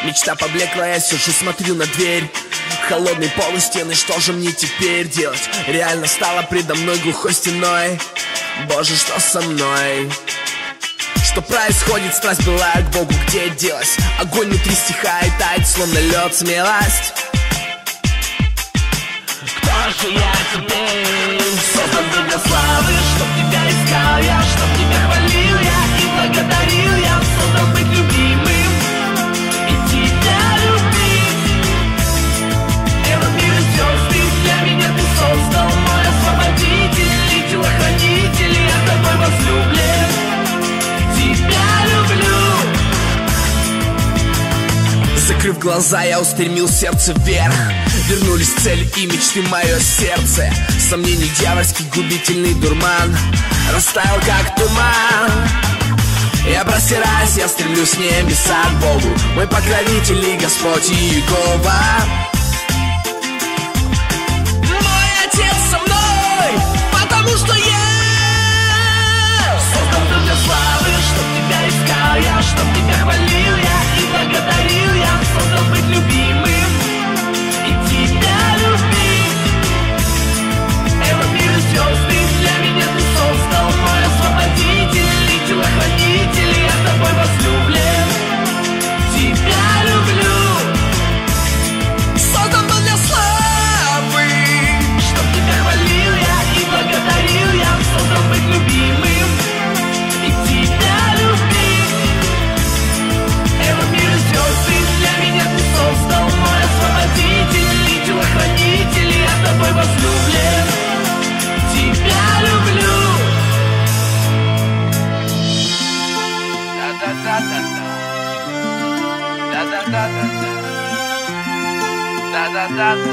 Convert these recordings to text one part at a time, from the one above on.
Мечта поблекла, я сижу, смотрю на дверь. Холодный пол и стены, что же мне теперь делать? Реально стала предо мной глухой стеной. Боже, что со мной? Что происходит? Страсть была к Богу, где делась? Огонь внутри стихает, тает, словно лед, смелость. Кто же я теперь? Создан был для славы, чтоб тебя искал я, чтоб тебя хвалил я и благодарил я. Создан быть любимым и тебя любить. Этот мир и звезды для меня ты создал. Мой освободитель и телохранитель, я тобой возлюблен. Тебя люблю. Закрыв глаза, я устремил сердце вверх. Вернулись цели и мечты, мое сердце. Сомнений дьявольский губительный дурман растаял как туман. Я простираюсь, я стремлюсь в небеса к Богу. Мой покровитель и Господь Иегова. Мой Отец со мной, потому что я создан был для славы, чтоб тебя искал я, чтоб тебя хвалил я и благодарил я. Создан быть любимым и тебя любить. Этот мир и звезды для меня ты создал. Мой освободитель и телохранитель, я тобой возлюблен. Тебя люблю. Создан был для славы, чтоб тебя хвалил я и благодарил я. Создан быть любимым и тебя любить. Этот мир и звезды для меня ты создал. Мой освободитель и телохранитель, я тобой возлюблен. Тебя люблю. Да-да-да-да-да. Да-да-да-да-да. Да-да-да-да-да.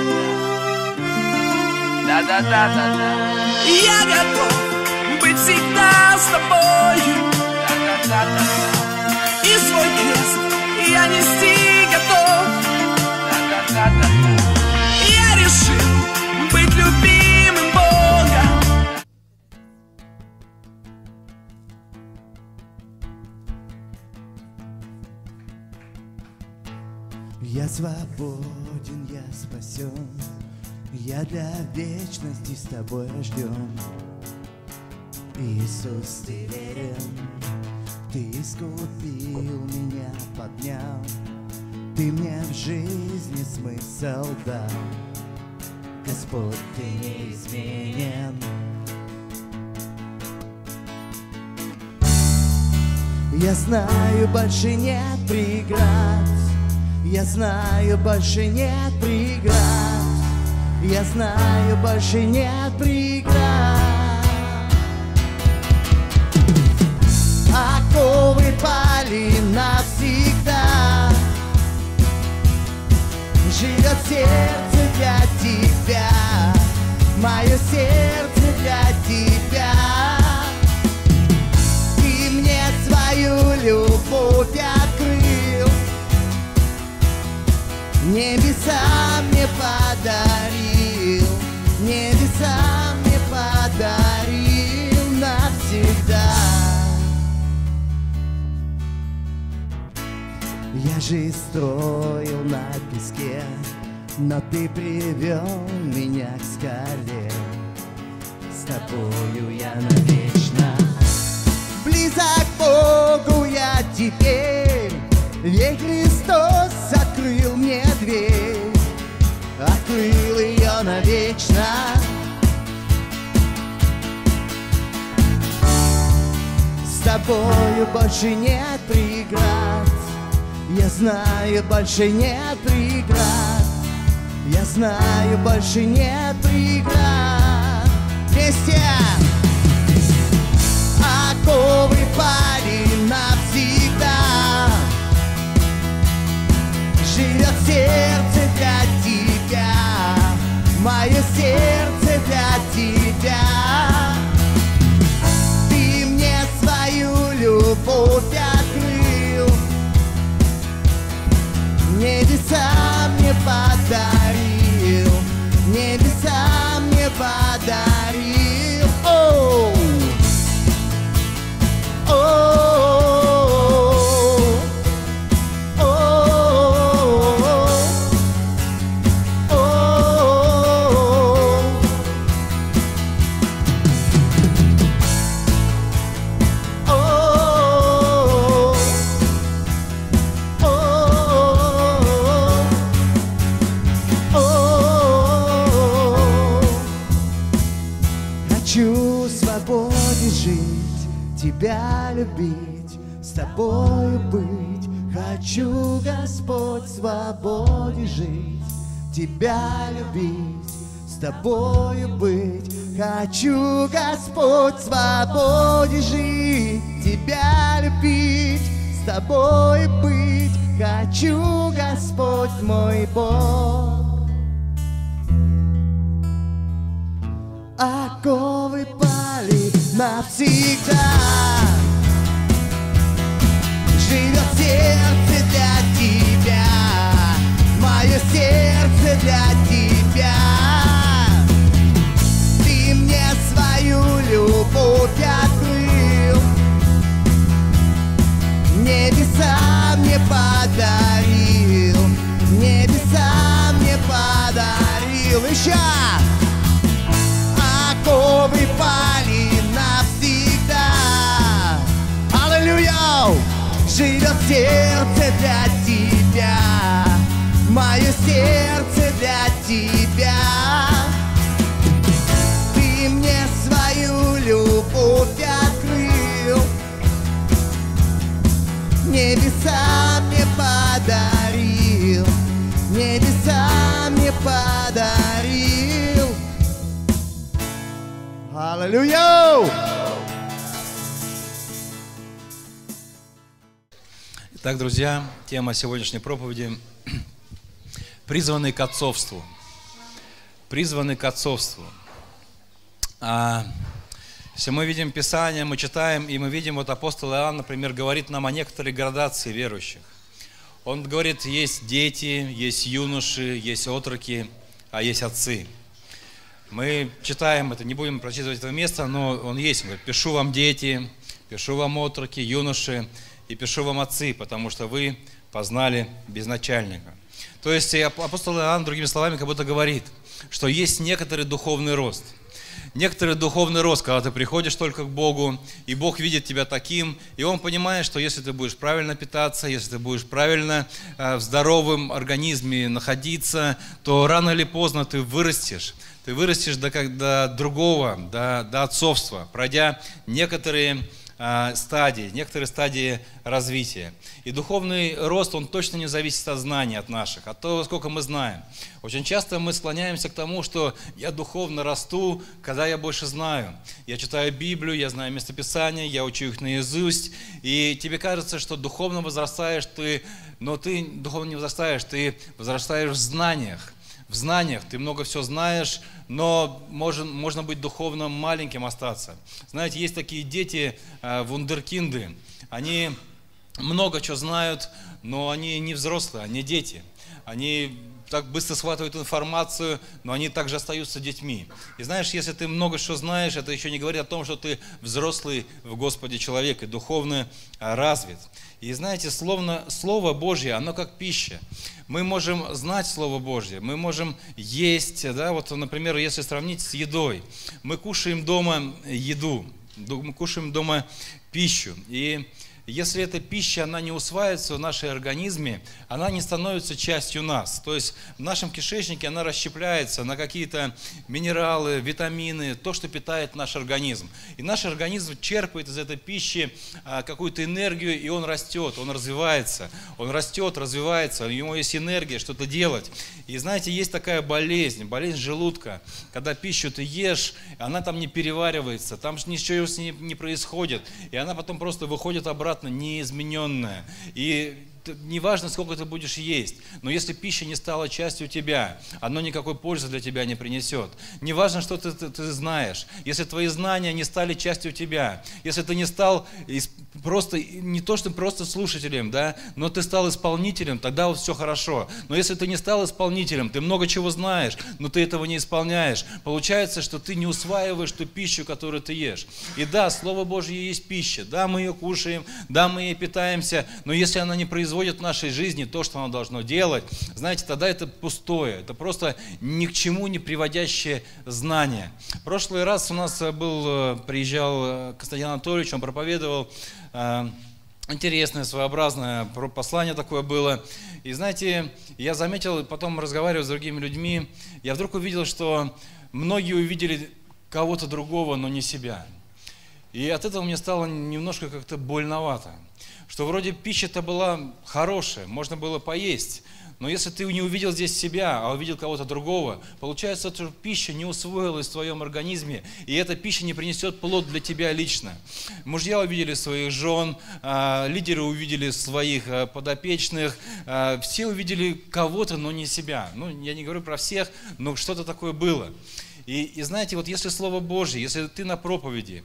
Да-да-да-да-да. Я готов быть всегда с тобою. Да-да-да-да-да. И свой крест я нести готов. Да-да-да-да-да. Я решил быть любимым Бога. Я свободен, я спасен, я для вечности с тобой рожден. Иисус, ты верен, ты искупил меня, поднял, ты мне в жизни смысл дал. Господь, ты неизменен. Я знаю, больше нет преград. Я знаю, больше нет преград. Я знаю, больше нет преград. Оковы пали навсегда. Живет сердце для тебя, мое сердце для тебя. Ты мне свою любовь открыл, небеса мне подарил, небеса мне подарил навсегда. Я жизнь строил на песке, но ты привел меня к скале. С тобою я навечно близок к Богу я теперь. Ведь Христос открыл мне дверь, открыл ее навечно. С тобою больше нет преград. Я знаю, больше нет преград. Я знаю, больше нет преград. Вместе! Оковы пали навсегда. Живет сердце для тебя, мое сердце для тебя. Ты мне свою любовь открыл, небеса мне подарил, небеса мне подарил. Оу! Оу! Оу! жить, Тебя любить, с Тобою быть. Хочу, Господь, в свободе жить, Тебя любить, с Тобою быть. Хочу, Господь, в свободе жить, Тебя любить, с Тобою быть. Хочу, Господь мой Бог. Оковы пали навсегда, живет сердце для Тебя, мое сердце для Тебя. Ты мне свою любовь открыл, небеса мне подарил, небеса мне подарил. Еще! Оковы пали навсегда. Аллилуйя! Живет сердце для Тебя, мое сердце для Тебя. Ты мне свою любовь открыл, небеса мне подарил, небеса мне подарил. Аллилуйя! Итак, друзья, тема сегодняшней проповеди – призванный к отцовству. Призванный к отцовству. Если мы видим Писание, мы читаем, и мы видим, вот апостол Иоанн, например, говорит нам о некоторой градации верующих. Он говорит, есть дети, есть юноши, есть отроки, а есть отцы. Мы читаем это, не будем прочитывать это место, но он есть. Он говорит, пишу вам дети, пишу вам отроки, юноши, и пишу вам отцы, потому что вы познали безначальника. То есть апостол Иоанн, другими словами, как будто говорит, что есть некоторый духовный рост. Некоторый духовный рост, когда ты приходишь только к Богу, и Бог видит тебя таким, и Он понимает, что если ты будешь правильно питаться, если ты будешь правильно в здоровом организме находиться, то рано или поздно ты вырастешь. Ты вырастешь до другого, до отцовства, пройдя некоторые стадии развития. И духовный рост, он точно не зависит от знаний, от наших, от того, сколько мы знаем. Очень часто мы склоняемся к тому, что я духовно расту, когда я больше знаю. Я читаю Библию, я знаю местописания, я учу их наизусть, и тебе кажется, что духовно возрастаешь ты, но ты духовно не возрастаешь, ты возрастаешь в знаниях. В знаниях ты много все знаешь, но можно быть духовно маленьким остаться. Знаете, есть такие дети, вундеркинды, они много чего знают, но они не взрослые, они дети. Они так быстро схватывают информацию, но они также остаются детьми. И знаешь, если ты много что знаешь, это еще не говорит о том, что ты взрослый в Господе человек и духовно развит. И знаете, Слово Божье, оно как пища. Мы можем знать Слово Божье, мы можем есть, да, вот, например, если сравнить с едой. Мы кушаем дома еду, мы кушаем дома пищу. И если эта пища, она не усваивается в нашем организме, она не становится частью нас. То есть в нашем кишечнике она расщепляется на какие-то минералы, витамины, то, что питает наш организм. И наш организм черпает из этой пищи какую-то энергию, и он растет, он развивается. Он растет, развивается, у него есть энергия что-то делать. И знаете, есть такая болезнь желудка, когда пищу ты ешь, она там не переваривается, там ничего с ней не происходит, и она потом просто выходит обратно неизмененная. И неважно, сколько ты будешь есть, но если пища не стала частью тебя, она никакой пользы для тебя не принесет. Неважно, что ты знаешь, если твои знания не стали частью тебя, если ты не стал просто, не то что просто слушателем, да, но ты стал исполнителем, тогда вот все хорошо. Но если ты не стал исполнителем, ты много чего знаешь, но ты этого не исполняешь, получается, что ты не усваиваешь ту пищу, которую ты ешь. И да, Слово Божье есть пища, да, мы ее кушаем, да, мы ей питаемся, но если она не производит в нашей жизни то, что оно должно делать, знаете, тогда это пустое, это просто ни к чему не приводящее знание. В прошлый раз у нас приезжал Константин Анатольевич, он проповедовал, интересное, своеобразное послание такое было. И знаете, я заметил, потом разговаривая с другими людьми, я вдруг увидел, что многие увидели кого-то другого, но не себя. И от этого мне стало немножко как-то больновато. Что вроде пища-то была хорошая, можно было поесть. Но если ты не увидел здесь себя, а увидел кого-то другого, получается, что пища не усвоилась в твоем организме, и эта пища не принесет плод для тебя лично. Мужья увидели своих жен, лидеры увидели своих подопечных, все увидели кого-то, но не себя. Ну, я не говорю про всех, но что-то такое было. И знаете, вот если Слово Божье, если ты на проповеди,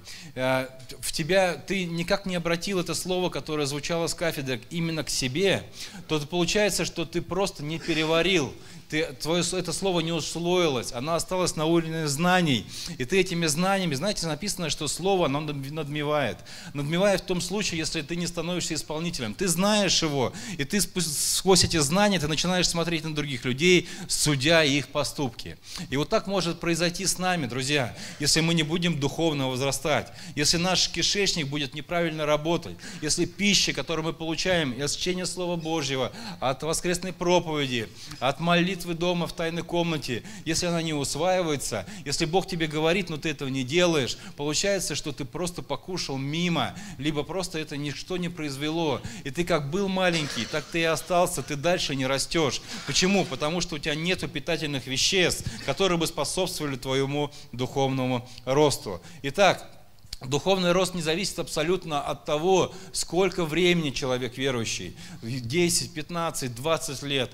в тебя, ты никак не обратил это слово, которое звучало с кафедры, именно к себе, то получается, что ты просто не переварил. Это слово не усвоилось, оно осталось на уровне знаний. И ты этими знаниями, знаете, написано, что слово, оно надмевает. Надмевает в том случае, если ты не становишься исполнителем. Ты знаешь его, и ты сквозь эти знания ты начинаешь смотреть на других людей, судя их поступки. И вот так может произойти с нами, друзья, если мы не будем духовно возрастать, если наш кишечник будет неправильно работать, если пища, которую мы получаем от чтения Слова Божьего, от воскресной проповеди, от молитвы дома в тайной комнате, если она не усваивается, если Бог тебе говорит, но ты этого не делаешь, получается, что ты просто покушал мимо, либо просто это ничто не произвело. И ты как был маленький, так ты и остался, ты дальше не растешь. Почему? Потому что у тебя нет питательных веществ, которые бы способствовали твоему духовному росту. Итак, духовный рост не зависит абсолютно от того, сколько времени человек верующий. 10, 15, 20 лет,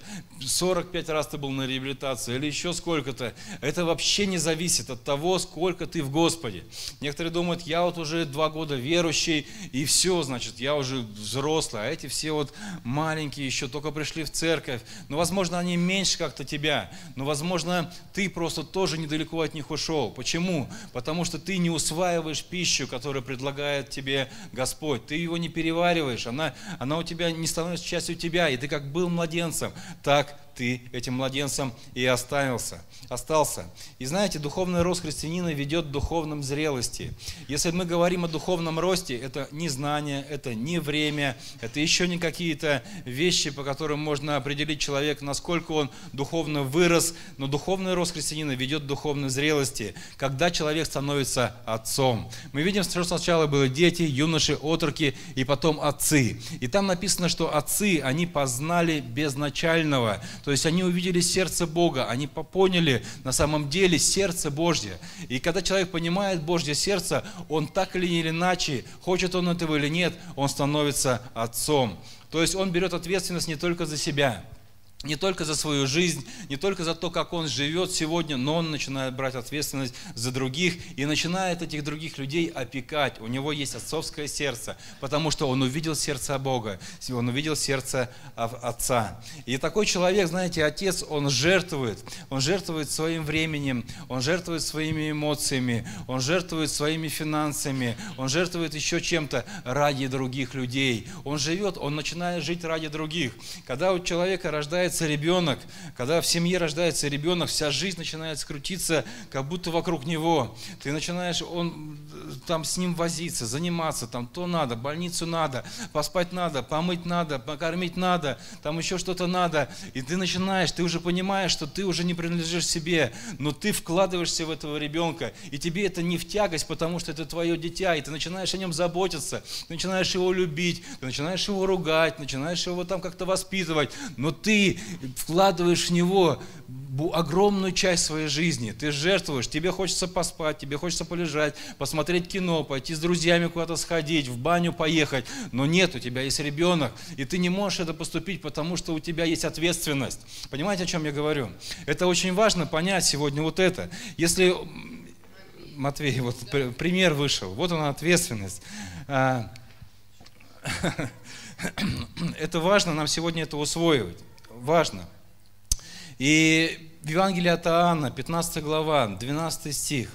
45 раз ты был на реабилитации или еще сколько-то. Это вообще не зависит от того, сколько ты в Господе. Некоторые думают, я вот уже 2 года верующий, и все, значит, я уже взрослый, а эти все вот маленькие еще только пришли в церковь. Но, возможно, они меньше как-то тебя, но, возможно, ты просто тоже недалеко от них ушел. Почему? Потому что ты не усваиваешь пищу, которую предлагает тебе Господь. Ты его не перевариваешь, она у тебя не становится частью тебя, и ты как был младенцем, так ты этим младенцем и остался. И знаете, духовный рост христианина ведет к духовной зрелости. Если мы говорим о духовном росте, это не знание, это не время, это еще не какие-то вещи, по которым можно определить человека, насколько он духовно вырос, но духовный рост христианина ведет к духовной зрелости, когда человек становится отцом. Мы видим, что сначала были дети, юноши, отроки, и потом отцы. И там написано, что отцы, они познали безначального. То есть они увидели сердце Бога, они поняли на самом деле сердце Божье. И когда человек понимает Божье сердце, он так или иначе, хочет он этого или нет, он становится отцом. То есть он берет ответственность не только за себя, не только за свою жизнь, не только за то, как он живет сегодня, но он начинает брать ответственность за других и начинает этих других людей опекать. У него есть отцовское сердце, потому что он увидел сердце Бога, он увидел сердце Отца. И такой человек, знаете, отец, он жертвует своим временем, он жертвует своими эмоциями, он жертвует своими финансами, он жертвует еще чем-то ради других людей. Он живет, он начинает жить ради других. Когда у человека рождается ребенок, когда в семье рождается ребенок, вся жизнь начинает скрутиться, как будто вокруг него. Ты начинаешь там с ним возиться, заниматься, там то надо, больницу надо, поспать надо, помыть надо, покормить надо, там еще что-то надо. И ты начинаешь, ты уже понимаешь, что ты уже не принадлежишь себе, но ты вкладываешься в этого ребенка, и тебе это не в тягость, потому что это твое дитя, и ты начинаешь о нем заботиться, ты начинаешь его любить, ты начинаешь его ругать, начинаешь его там как-то воспитывать, но ты вкладываешь в него огромную часть своей жизни, ты жертвуешь, тебе хочется поспать, тебе хочется полежать, посмотреть кино, пойти с друзьями куда-то сходить, в баню поехать, но нет, у тебя есть ребенок, и ты не можешь это поступить, потому что у тебя есть ответственность. Понимаете, о чем я говорю? Это очень важно понять сегодня вот это. Если, Матвей, вот пример вышел, вот она ответственность. Это важно нам сегодня это усвоить. Важно. И в Евангелии от Иоанна, 15 глава, 12 стих.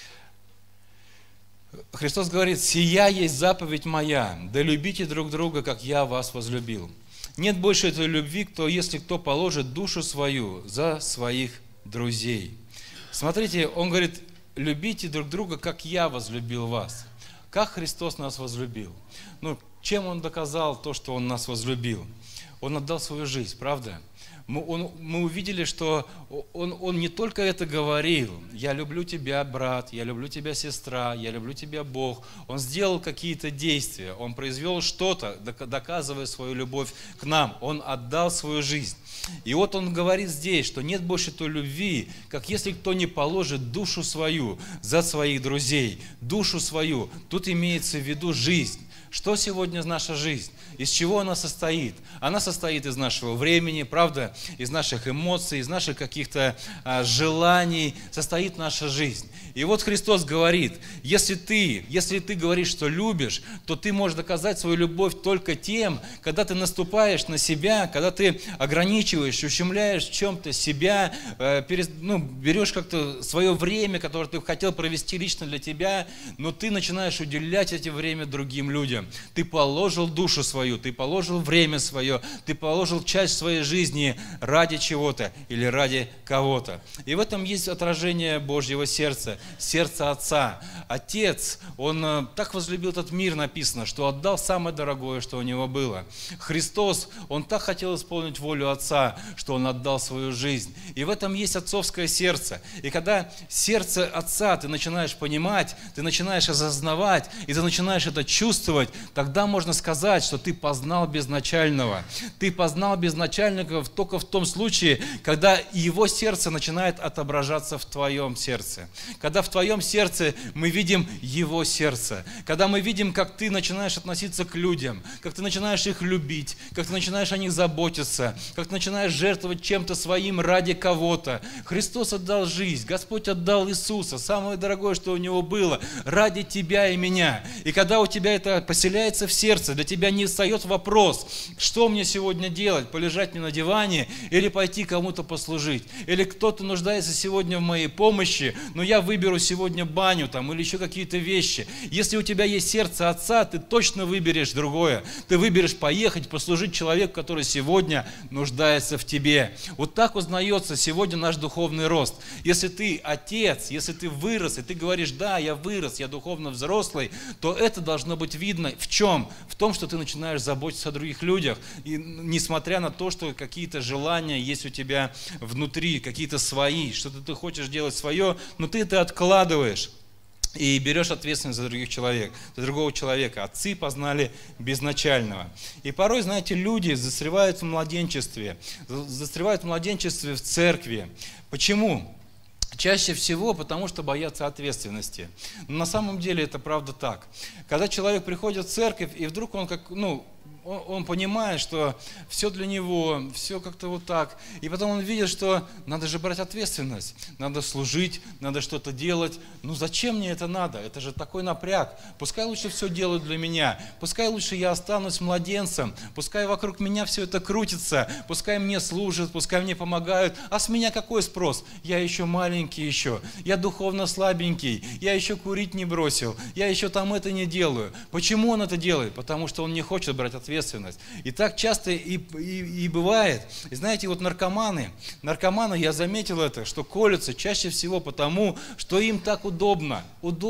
Христос говорит: «Сия есть заповедь моя, да любите друг друга, как я вас возлюбил. Нет больше этой любви, если кто положит душу свою за своих друзей». Смотрите, он говорит: любите друг друга, как я возлюбил вас. Как Христос нас возлюбил? Чем Он доказал то, что Он нас возлюбил? Он отдал свою жизнь, правда? мы увидели, что он не только это говорил: «Я люблю тебя, брат, я люблю тебя, сестра, я люблю тебя, Бог». Он сделал какие-то действия, он произвел что-то, доказывая свою любовь к нам. Он отдал свою жизнь. И вот он говорит здесь, что нет больше той любви, как если кто не положит душу свою за своих друзей, душу свою. Тут имеется в виду жизнь. Что сегодня наша жизнь? Из чего она состоит? Она состоит из нашего времени, правда, из наших эмоций, из наших каких-то желаний состоит наша жизнь. И вот Христос говорит: если ты говоришь, что любишь, то ты можешь доказать свою любовь только тем, когда ты наступаешь на себя, когда ты ограничиваешь, ущемляешь в чем-то себя, берешь как-то свое время, которое ты хотел провести лично для тебя, но ты начинаешь уделять это время другим людям. Ты положил душу свою, ты положил время свое, ты положил часть своей жизни ради чего-то или ради кого-то. И в этом есть отражение Божьего сердца, сердца Отца. Отец, Он так возлюбил этот мир, написано, что отдал самое дорогое, что у Него было. Христос, Он так хотел исполнить волю Отца, что Он отдал свою жизнь. И в этом есть отцовское сердце. И когда сердце Отца ты начинаешь понимать, ты начинаешь осознавать, и ты начинаешь это чувствовать, тогда можно сказать, что ты познал безначального. Ты познал безначального только в том случае, когда Его сердце начинает отображаться в твоем сердце. Когда в твоем сердце мы видим Его сердце. Когда мы видим, как ты начинаешь относиться к людям, как ты начинаешь их любить, как ты начинаешь о них заботиться, как ты начинаешь жертвовать чем-то своим ради кого-то. Христос отдал жизнь, Господь отдал Иисуса, самое дорогое, что у Него было, ради тебя и меня. И когда у тебя это поселяется в сердце, для тебя не встает вопрос, что мне сегодня делать, полежать мне на диване или пойти кому-то послужить, или кто-то нуждается сегодня в моей помощи, но я выберу сегодня баню там или еще какие-то вещи. Если у тебя есть сердце Отца, ты точно выберешь другое. Ты выберешь поехать послужить человеку, который сегодня нуждается в тебе. Вот так узнается сегодня наш духовный рост. Если ты отец, если ты вырос, и ты говоришь: да, я вырос, я духовно взрослый, то это должно быть видно в чем? В том, что ты начинаешь заботиться о других людях. И несмотря на то, что какие-то желания есть у тебя внутри, какие-то свои, что-то ты хочешь делать свое, но ты это откладываешь. И берешь ответственность за другого человека. Отцы познали безначального. И порой, знаете, люди застревают в младенчестве в церкви. Почему? Чаще всего потому, что боятся ответственности. Но на самом деле это правда так. Когда человек приходит в церковь, и вдруг он понимает, что все для него, все как-то вот так. И потом он видит, что надо же брать ответственность, надо служить, надо что-то делать. Ну зачем мне это надо? Это же такой напряг. Пускай лучше все делают для меня. Пускай лучше я останусь младенцем. Пускай вокруг меня все это крутится. Пускай мне служат, пускай мне помогают. А с меня какой спрос? Я еще маленький еще. Я духовно слабенький. Я еще курить не бросил. Я еще там это не делаю. Почему он это делает? Потому что он не хочет брать ответственность. И так часто и бывает. И знаете, вот наркоманы, я заметил это, что колются чаще всего потому, что им так удобно.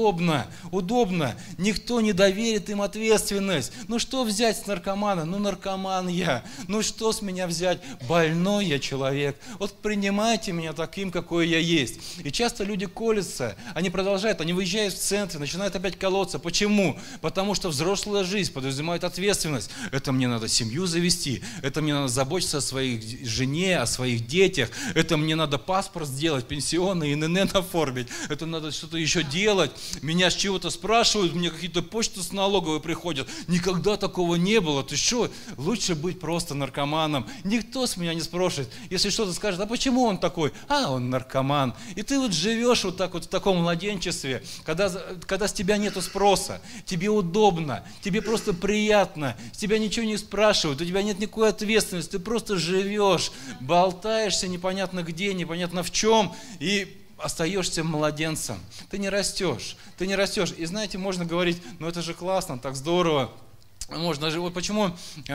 Никто не доверит им ответственность. Ну что взять с наркомана? Ну наркоман я. Ну что с меня взять? Больной я человек. Вот принимайте меня таким, какой я есть. И часто люди колются, они выезжают в центр, начинают опять колоться. Почему? Потому что взрослая жизнь подразумевает ответственность. Это мне надо семью завести, это мне надо заботиться о своей жене, о своих детях, это мне надо паспорт сделать, пенсионный, ИНН оформить, это надо что-то еще делать, меня с чего-то спрашивают, мне какие-то почты с налоговой приходят, никогда такого не было, ты что, лучше быть просто наркоманом, никто с меня не спросит, если что-то скажет, а почему он такой, он наркоман, и ты вот живешь вот так вот в таком младенчестве, когда с тебя нету спроса, тебе удобно, тебе просто приятно, с тебя ничего не спрашивают, у тебя нет никакой ответственности, ты просто живешь, болтаешься непонятно где, непонятно в чем, и остаешься младенцем. Ты не растешь. И знаете, можно говорить, это же классно, так здорово. можно же, вот почему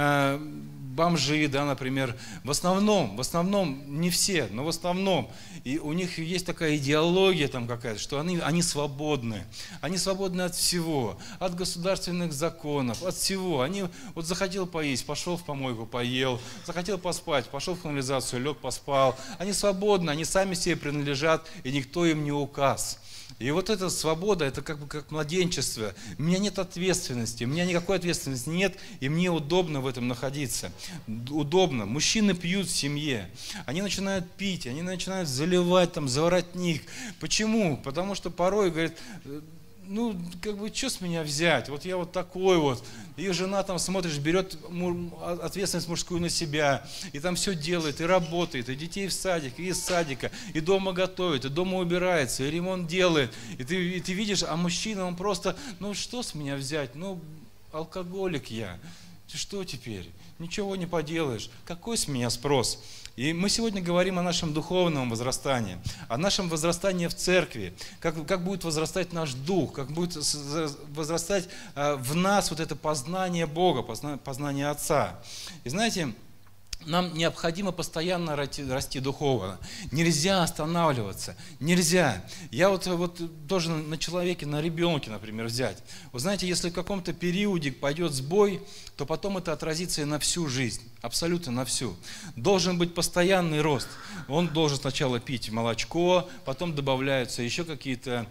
бомжи, да, например, в основном, не все, но в основном, и у них есть такая идеология там какая-то, что они свободны от всего, от государственных законов, от всего. Они вот захотел поесть, пошел в помойку, поел, захотел поспать, пошел в канализацию, лег, поспал. Они свободны, они сами себе принадлежат, и никто им не указ. И вот эта свобода, это как бы как младенчество. У меня нет ответственности, у меня никакой ответственности нет, и мне удобно в этом находиться. Удобно. Мужчины пьют в семье, они начинают пить, они начинают заливать там за воротник. Почему? Потому что порой, говорит, ну, как бы, что с меня взять? Вот я вот такой вот. И жена там, смотришь, берет ответственность мужскую на себя, и там все делает, и работает, и детей в садик, и из садика, и дома готовит, и дома убирается, и ремонт делает. И ты видишь, а мужчина, он просто, ну, что с меня взять? Ну, алкоголик я. Что теперь? Ничего не поделаешь. Какой с меня спрос? И мы сегодня говорим о нашем духовном возрастании, о нашем возрастании в церкви, как будет возрастать наш дух, как будет возрастать в нас вот это познание Бога, познание Отца. И знаете, нам необходимо постоянно расти духовно. Нельзя останавливаться. Нельзя. Я вот тоже на человеке, на ребенке, например, взять. Вы знаете, если в каком-то периоде пойдет сбой, то потом это отразится и на всю жизнь. Абсолютно на всю. Должен быть постоянный рост. Он должен сначала пить молочко, потом добавляются еще какие-то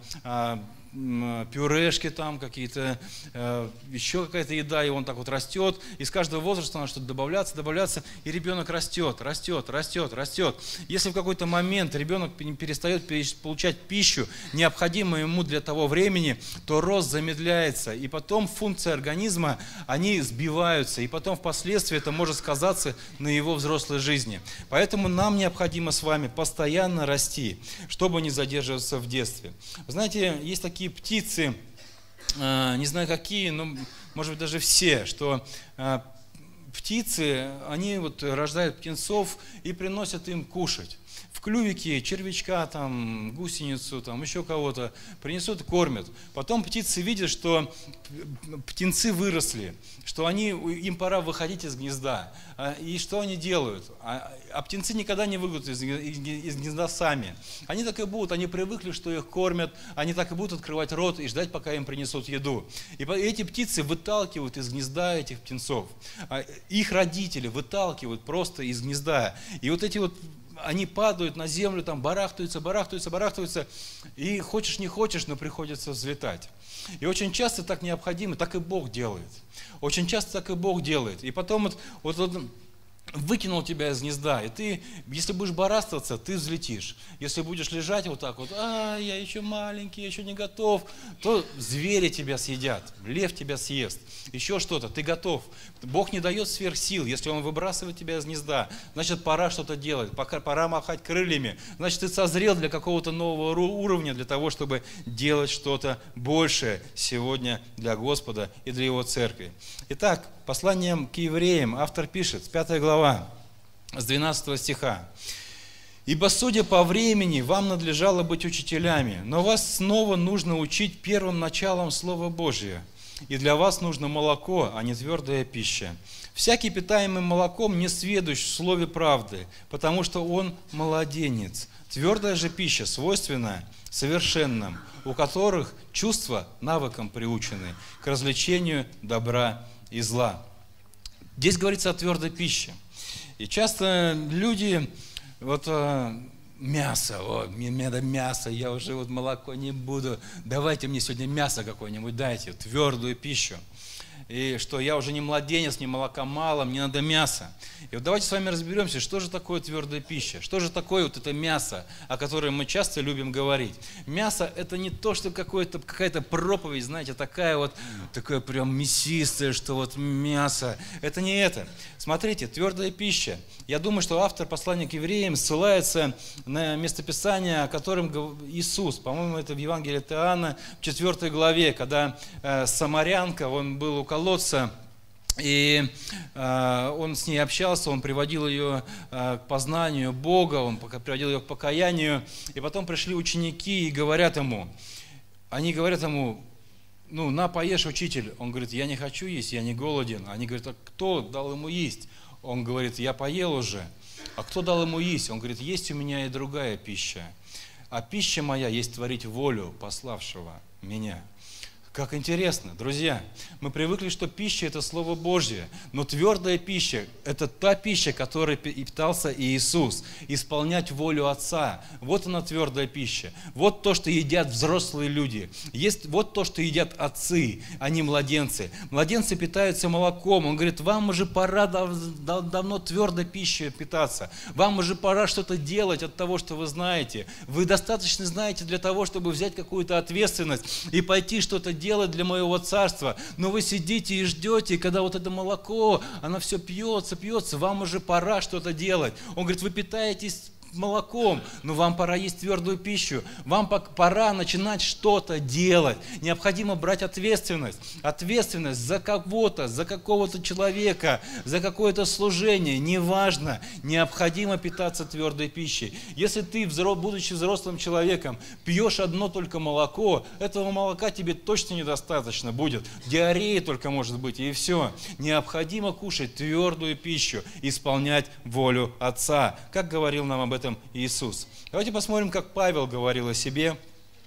пюрешки там, какие-то, еще какая-то еда, и он так вот растет, и с каждого возраста надо что-то добавляться, и ребенок растет. Если в какой-то момент ребенок перестает получать пищу, необходимую ему для того времени, то рост замедляется, и потом функции организма, они сбиваются, и потом впоследствии это может сказаться на его взрослой жизни. Поэтому нам необходимо с вами постоянно расти, чтобы не задерживаться в детстве. Вы знаете, есть такие птицы, не знаю какие, но может быть даже все, что птицы, они вот рождают птенцов и приносят им кушать. В клювике червячка, там, гусеницу, там, еще кого-то принесут и кормят. Потом птицы видят, что птенцы выросли, что им пора выходить из гнезда. И что они делают? А птенцы никогда не выйдут из гнезда сами. Они так и будут, они привыкли, что их кормят, они так и будут открывать рот и ждать, пока им принесут еду. И эти птицы выталкивают из гнезда этих птенцов. Их родители выталкивают просто из гнезда. И вот эти вот они падают на землю, там барахтаются, и хочешь не хочешь, но приходится взлетать. И очень часто так необходимо, так и Бог делает. Очень часто так и Бог делает. И потом вот выкинул тебя из гнезда, и ты, если будешь барахтаться, ты взлетишь. Если будешь лежать вот так вот, я еще маленький, я еще не готов, то звери тебя съедят, лев тебя съест, еще что-то, ты готов. Бог не дает сверхсил, если Он выбрасывает тебя из гнезда, значит пора что-то делать, пора махать крыльями, значит ты созрел для какого-то нового уровня, для того, чтобы делать что-то большее сегодня для Господа и для Его церкви. Итак, посланием к евреям автор пишет, 5 глава, с 12 стиха. «Ибо, судя по времени, вам надлежало быть учителями, но вас снова нужно учить первым началом Слова Божия. И для вас нужно молоко, а не твердая пища. Всякий, питаемый молоком, не сведущ в слове правды, потому что он младенец. Твердая же пища свойственна совершенным, у которых чувства навыкам приучены к развлечению добра и зла». Здесь говорится о твердой пище. И часто люди, мясо, мне надо мясо, я уже молоко не буду, давайте мне сегодня мясо какое-нибудь дайте, твердую пищу. И что я уже не младенец, мне молока мало, мне надо мясо. И давайте с вами разберемся, что же такое твердая пища, что же такое это мясо, о котором мы часто любим говорить. Мясо – это не то, что какая-то проповедь, знаете, такая прям мясистая, что мясо. Это не это. Смотрите, твердая пища. Я думаю, что автор послания к евреям ссылается на местописание, о котором Иисус, по-моему, это в Евангелии от Иоанна, в 4 главе, когда самарянка, он был у колодца, и он с ней общался, он приводил ее к познанию Бога, он приводил ее к покаянию, и потом пришли ученики и говорят ему, ну, на, поешь, учитель. Он говорит, я не хочу есть, я не голоден. Они говорят, а кто дал ему есть? Он говорит, я поел уже. А кто дал ему есть? Он говорит, есть у меня и другая пища. А пища моя есть творить волю пославшего меня. Как интересно, друзья, мы привыкли, что пища – это Слово Божье, но твердая пища – это та пища, которой питался Иисус, исполнять волю Отца. Вот она твердая пища. Вот то, что едят взрослые люди. Есть вот то, что едят отцы, а не младенцы. Младенцы питаются молоком. Он говорит, вам уже пора давно твердой пищей питаться. Вам уже пора что-то делать от того, что вы знаете. Вы достаточно знаете для того, чтобы взять какую-то ответственность и пойти что-то делать для моего царства, но вы сидите и ждете, когда вот это молоко, оно все пьется, вам уже пора что-то делать. Он говорит, вы питаетесь молоком, но вам пора есть твердую пищу, вам пора начинать что-то делать. Необходимо брать ответственность. Ответственность за кого-то, за какого-то человека, за какое-то служение, неважно, необходимо питаться твердой пищей. Если ты, будучи взрослым человеком, пьешь одно только молоко, этого молока тебе точно недостаточно будет. Диарея только может быть, и все. Необходимо кушать твердую пищу, исполнять волю Отца. Как говорил нам об этом Иисус. Давайте посмотрим, как Павел говорил о себе.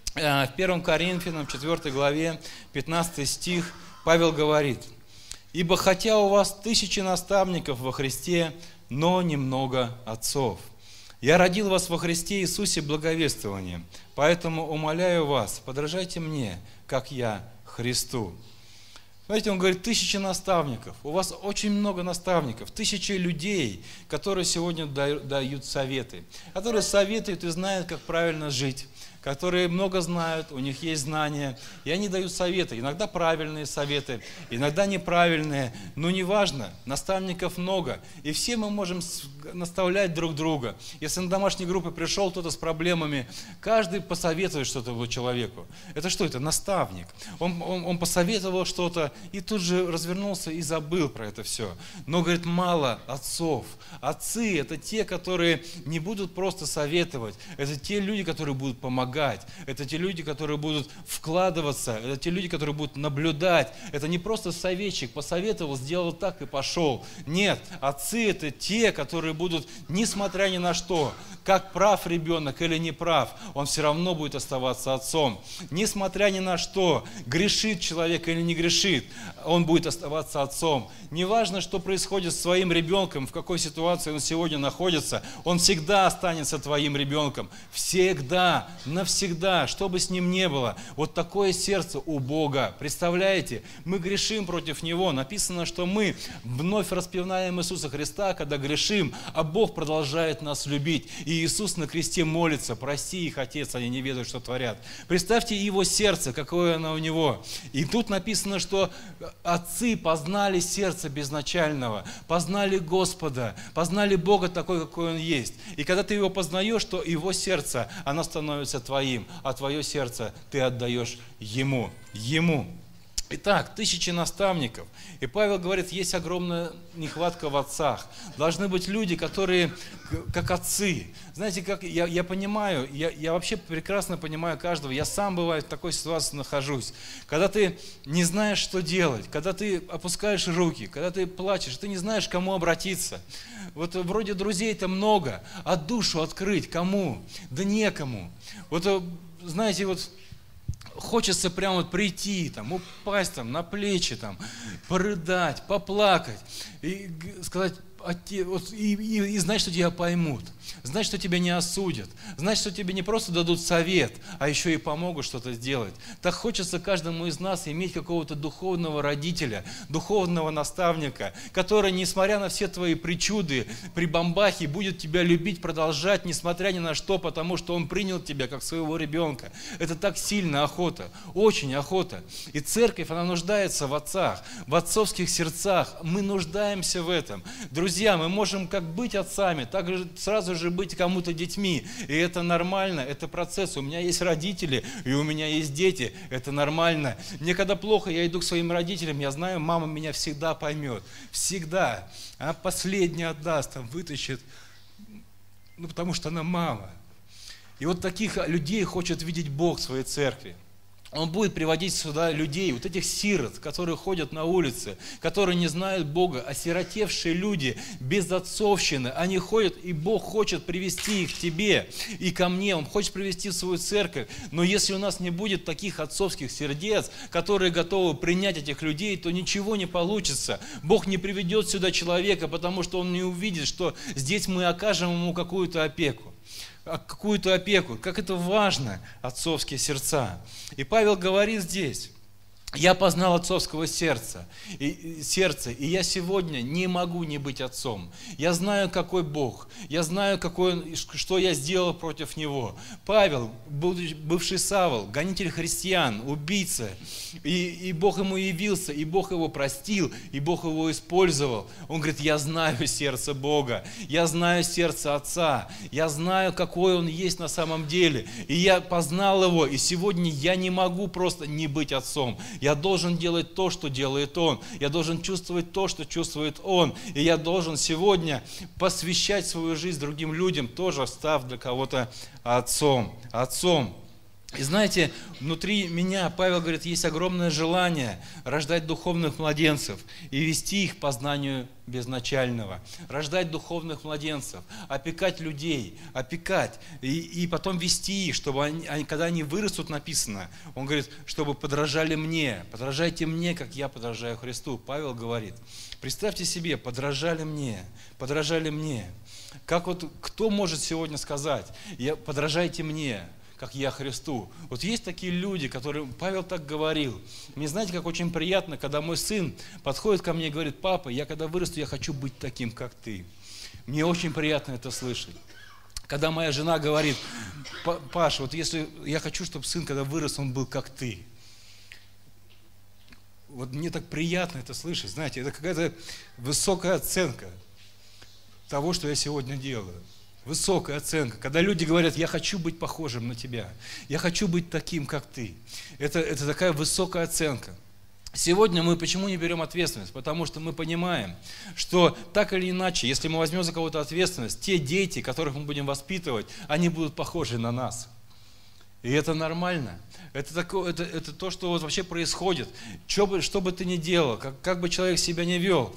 В 1 Коринфянам, 4 главе, 15 стих, Павел говорит, «Ибо хотя у вас 1000 наставников во Христе, но немного отцов. Я родил вас во Христе Иисусе благовествованием, поэтому умоляю вас, подражайте мне, как я Христу». Знаете, он говорит, 1000 наставников. У вас очень много наставников, 1000 людей, которые сегодня дают советы. Которые советуют и знают, как правильно жить. Которые много знают, у них есть знания, и они дают советы. Иногда правильные советы, иногда неправильные, но неважно, наставников много. И все мы можем наставлять друг друга. Если на домашней группе пришел кто-то с проблемами, каждый посоветует что-то человеку. Это что это? Наставник. Он посоветовал что-то и тут же развернулся и забыл про это все. Но, говорит, мало отцов. Отцы – это те, которые не будут просто советовать, это те люди, которые будут помогать. Это те люди, которые будут вкладываться, это те люди, которые будут наблюдать. Это не просто советчик, посоветовал, сделал так и пошел. Нет, отцы это те, которые будут, несмотря ни на что, как прав ребенок или не прав, он все равно будет оставаться отцом. Несмотря ни на что, грешит человек или не грешит, он будет оставаться отцом. Неважно, что происходит с твоим ребенком, в какой ситуации он сегодня находится, он всегда останется твоим ребенком. Всегда, навсегда, что бы с ним ни было. Вот такое сердце у Бога. Представляете? Мы грешим против Него. Написано, что мы вновь распеваем Иисуса Христа, когда грешим, а Бог продолжает нас любить. И Иисус на кресте молится, прости их, Отец, они не ведают, что творят. Представьте Его сердце, какое оно у Него. И тут написано, что отцы познали сердце безначального, познали Господа, познали Бога такой, какой Он есть. И когда ты Его познаешь, то Его сердце, оно становится твоим, а твое сердце ты отдаешь Ему. Итак, 1000 наставников. И Павел говорит, есть огромная нехватка в отцах. Должны быть люди, которые как отцы. Знаете, как я понимаю, я вообще прекрасно понимаю каждого. Я сам, бывает, в такой ситуации нахожусь. Когда ты не знаешь, что делать, когда ты опускаешь руки, когда ты плачешь, ты не знаешь, к кому обратиться. Вот вроде друзей-то много, а душу открыть кому? Да некому. Вот знаете, вот хочется прямо вот прийти, там, упасть там, на плечи, там, порыдать, поплакать и сказать, и знать, что тебя поймут, знать, что тебя не осудят, знать, что тебе не просто дадут совет, а еще и помогут что-то сделать. Так хочется каждому из нас иметь какого-то духовного родителя, духовного наставника, который, несмотря на все твои причуды, прибамбахи, будет тебя любить, продолжать, несмотря ни на что, потому что он принял тебя как своего ребенка. Это так сильно охота, очень охота. И церковь, она нуждается в отцах, в отцовских сердцах. Мы нуждаемся в этом. Друзья, мы можем как быть отцами, так же сразу же быть кому-то детьми. И это нормально, это процесс. У меня есть родители, и у меня есть дети. Это нормально. Мне когда плохо, я иду к своим родителям, я знаю, мама меня всегда поймет. Всегда. Она последняя отдаст, там, вытащит. Потому что она мама. И вот таких людей хочет видеть Бог в своей церкви. Он будет приводить сюда людей, вот этих сирот, которые ходят на улице, которые не знают Бога, осиротевшие люди, без отцовщины. Они ходят, и Бог хочет привести их к тебе и ко мне. Он хочет привести в свою церковь. Но если у нас не будет таких отцовских сердец, которые готовы принять этих людей, то ничего не получится. Бог не приведет сюда человека, потому что он не увидит, что здесь мы окажем ему какую-то опеку. Как это важно, отцовские сердца. И Павел говорит здесь: я познал отцовского сердца, и я сегодня не могу не быть отцом. Я знаю, какой Бог, я знаю, что я сделал против Него. Павел, бывший Савл, гонитель христиан, убийца, и Бог ему явился, и Бог его простил, и Бог его использовал. Он говорит: я знаю сердце Бога, я знаю сердце Отца, я знаю, какой Он есть на самом деле, и я познал Его, и сегодня я не могу просто не быть отцом. Я должен делать то, что делает Он. Я должен чувствовать то, что чувствует Он. И я должен сегодня посвящать свою жизнь другим людям, тоже став для кого-то отцом. И знаете, внутри меня, Павел говорит, есть огромное желание рождать духовных младенцев и вести их к познанию безначального. Рождать духовных младенцев, опекать людей, и потом вести их, чтобы они, когда они вырастут, написано, он говорит, чтобы подражали мне, подражайте мне, как я подражаю Христу. Павел говорит, представьте себе, подражали мне. Как вот, кто может сегодня сказать, подражайте мне, как я Христу. Вот есть такие люди, которые, Павел так говорил. Мне знаете, как очень приятно, когда мой сын подходит ко мне и говорит: папа, я когда вырасту, я хочу быть таким, как ты. Мне очень приятно это слышать. Когда моя жена говорит: Паша, вот если я хочу, чтобы сын, когда вырос, он был как ты. Вот мне так приятно это слышать, знаете, это какая-то высокая оценка того, что я сегодня делаю. Высокая оценка. Когда люди говорят: я хочу быть похожим на тебя, я хочу быть таким, как ты. Это такая высокая оценка. Сегодня мы почему не берем ответственность? Потому что мы понимаем, что так или иначе, если мы возьмем за кого-то ответственность, те дети, которых мы будем воспитывать, они будут похожи на нас. И это нормально. Это то, что вот вообще происходит. Что бы ты ни делал, как бы человек себя не вел,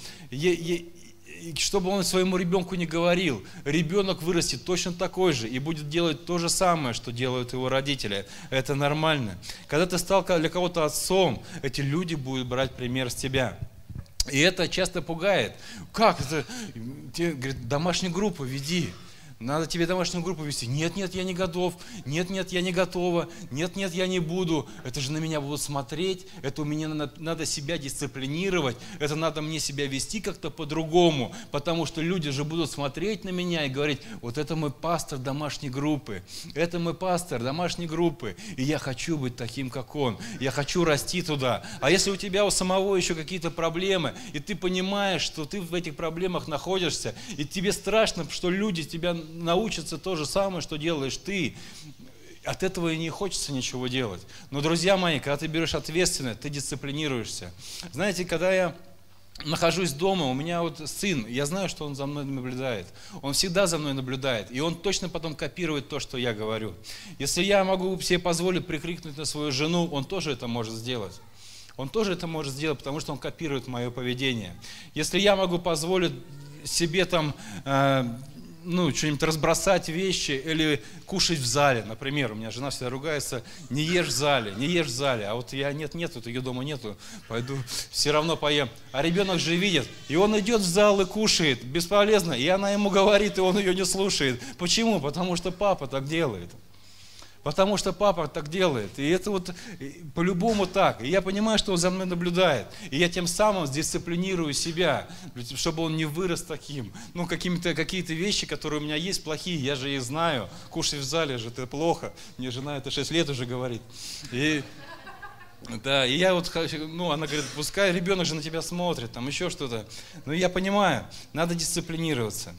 что бы он своему ребенку не говорил, ребенок вырастет точно такой же и будет делать то же самое, что делают его родители. Это нормально. Когда ты стал для кого-то отцом, эти люди будут брать пример с тебя. И это часто пугает. Как это? Тебе говорят: домашнюю группу веди. Надо тебе домашнюю группу вести. Нет, я не готов. Нет, я не готова. Нет, я не буду. Это же на меня будут смотреть. Это у меня надо себя дисциплинировать. Это надо мне себя вести как-то по-другому. Потому что люди же будут смотреть на меня и говорить: вот это мой пастор домашней группы. Это мой пастор домашней группы. И я хочу быть таким, как он. Я хочу расти туда. А если у тебя у самого еще какие-то проблемы, и ты понимаешь, что ты в этих проблемах находишься, и тебе страшно, что люди тебя научатся то же самое, что делаешь ты. От этого и не хочется ничего делать. Но, друзья мои, когда ты берешь ответственность, ты дисциплинируешься. Знаете, когда я нахожусь дома, у меня вот сын, я знаю, что он за мной наблюдает. Он всегда за мной наблюдает. И он точно потом копирует то, что я говорю. Если я могу себе позволить прикрикнуть на свою жену, он тоже это может сделать. Он тоже это может сделать, потому что он копирует мое поведение. Если я могу позволить себе там что-нибудь разбросать вещи или кушать в зале, например, у меня жена всегда ругается: не ешь в зале, а вот я нет, вот ее дома нету, пойду все равно поем. А ребенок же видит, и он идет в зал и кушает, бесполезно, и она ему говорит, и он ее не слушает. Почему? Потому что папа так делает. Потому что папа так делает. И это вот по-любому так. И я понимаю, что он за мной наблюдает. И я тем самым дисциплинирую себя, чтобы он не вырос таким. Какие-то вещи, которые у меня есть, плохие, я же их знаю. Кушать в зале же это плохо. Мне жена это 6 лет уже говорит. И я вот, она говорит: пускай ребенок же на тебя смотрит, там еще что-то. Но я понимаю, надо дисциплинироваться.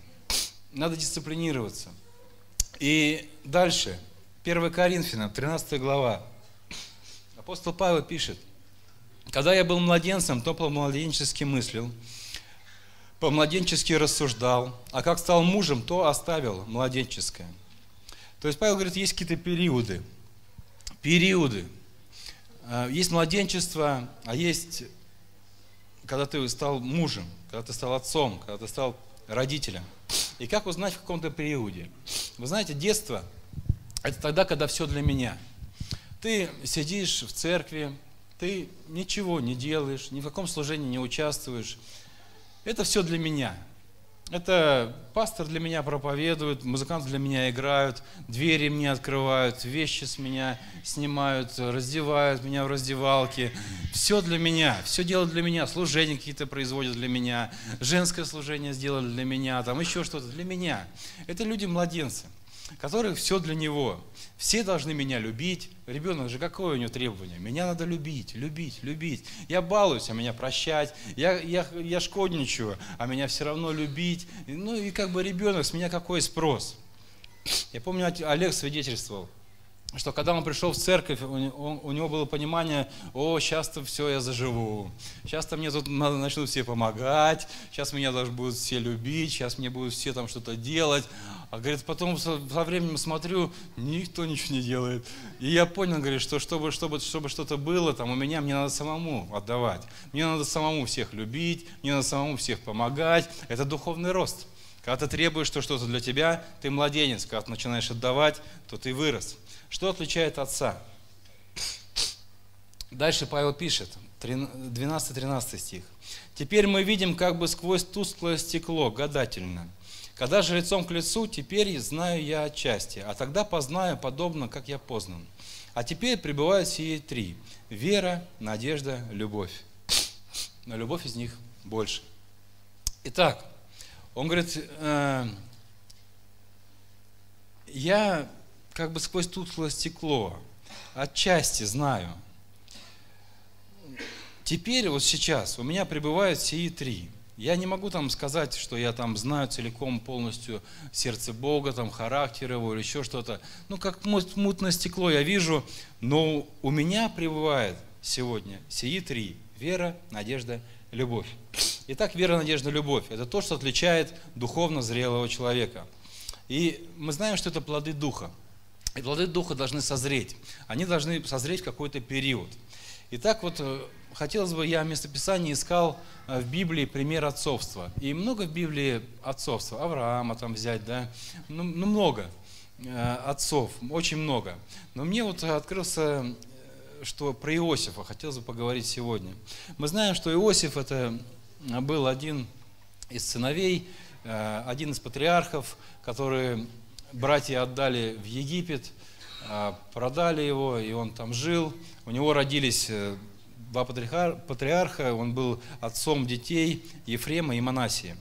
И дальше. 1 Коринфянам, 13 глава. Апостол Павел пишет: когда я был младенцем, то по-младенчески мыслил, по-младенчески рассуждал, а как стал мужем, то оставил младенческое. То есть Павел говорит, есть какие-то периоды. Есть младенчество, а есть, когда ты стал мужем, когда ты стал отцом, когда ты стал родителем. И как узнать в каком-то периоде? Вы знаете, детство – это тогда, когда все для меня. Ты сидишь в церкви, ты ничего не делаешь, ни в каком служении не участвуешь. Это все для меня. Это пастор для меня проповедует, музыканты для меня играют, двери мне открывают, вещи с меня снимают, раздевают меня в раздевалке. Все для меня, все делают для меня, служения какие-то производят для меня, женское служение сделали для меня, там еще что-то для меня. Это люди-младенцы, которых все для него. Все должны меня любить. Ребенок же, какое у него требование? Меня надо любить, любить, любить. Я балуюсь, а меня прощать. Я шкодничаю, а меня все равно любить. Ну и как бы ребенок, с меня какой спрос? Я помню, Олег свидетельствовал, что когда он пришел в церковь, у него было понимание: о, сейчас-то все, я заживу. Сейчас-то мне тут начнут все помогать, сейчас меня даже будут все любить, сейчас мне будут все там что-то делать. А говорит, потом со временем смотрю, никто ничего не делает. И я понял, говорит, что чтобы что-то было, там, мне надо самому отдавать. Мне надо самому всех любить, мне надо самому всех помогать. Это духовный рост. Когда ты требуешь, что что-то для тебя, ты младенец. Когда ты начинаешь отдавать, то ты вырос. Что отличает отца? Дальше Павел пишет, 12-13 стих. «Теперь мы видим как бы сквозь тусклое стекло, гадательно. Когда же лицом к лицу, теперь знаю я отчасти, а тогда познаю подобно, как я познан. А теперь пребывают сие три: вера, надежда, любовь. Но любовь из них больше». Итак, он говорит, я как бы сквозь тусклое стекло отчасти знаю. Теперь, вот сейчас, у меня пребывают сии три. Я не могу там сказать, что я там знаю целиком, полностью сердце Бога, там характер его или еще что-то. Ну, как мутное стекло я вижу, но у меня пребывает сегодня сии три: вера, надежда, любовь. Итак, вера, надежда, любовь – это то, что отличает духовно зрелого человека. И мы знаем, что это плоды Духа. И плоды Духа должны созреть. Они должны созреть в какой-то период. Итак, вот хотелось бы, я в местописании искал в Библии пример отцовства. И много в Библии отцовства. Авраама там взять, да? Ну много отцов, очень много. Но мне вот открылся, что про Иосифа хотелось бы поговорить сегодня. Мы знаем, что Иосиф – это был один из сыновей, один из патриархов, которые братья отдали в Египет, продали его, и он там жил. У него родились два патриарха, он был отцом детей Ефрема и Манасии.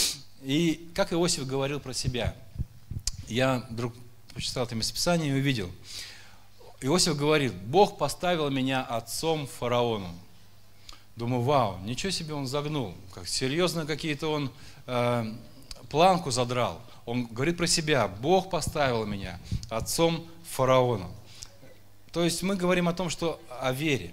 И как Иосиф говорил про себя, я вдруг почитал это местописание и увидел. Иосиф говорит: «Бог поставил меня отцом фараону». Думаю, вау, ничего себе он загнул, как серьезно какие-то он планку задрал. Он говорит про себя: Бог поставил меня отцом фараону. То есть мы говорим о том, что о вере.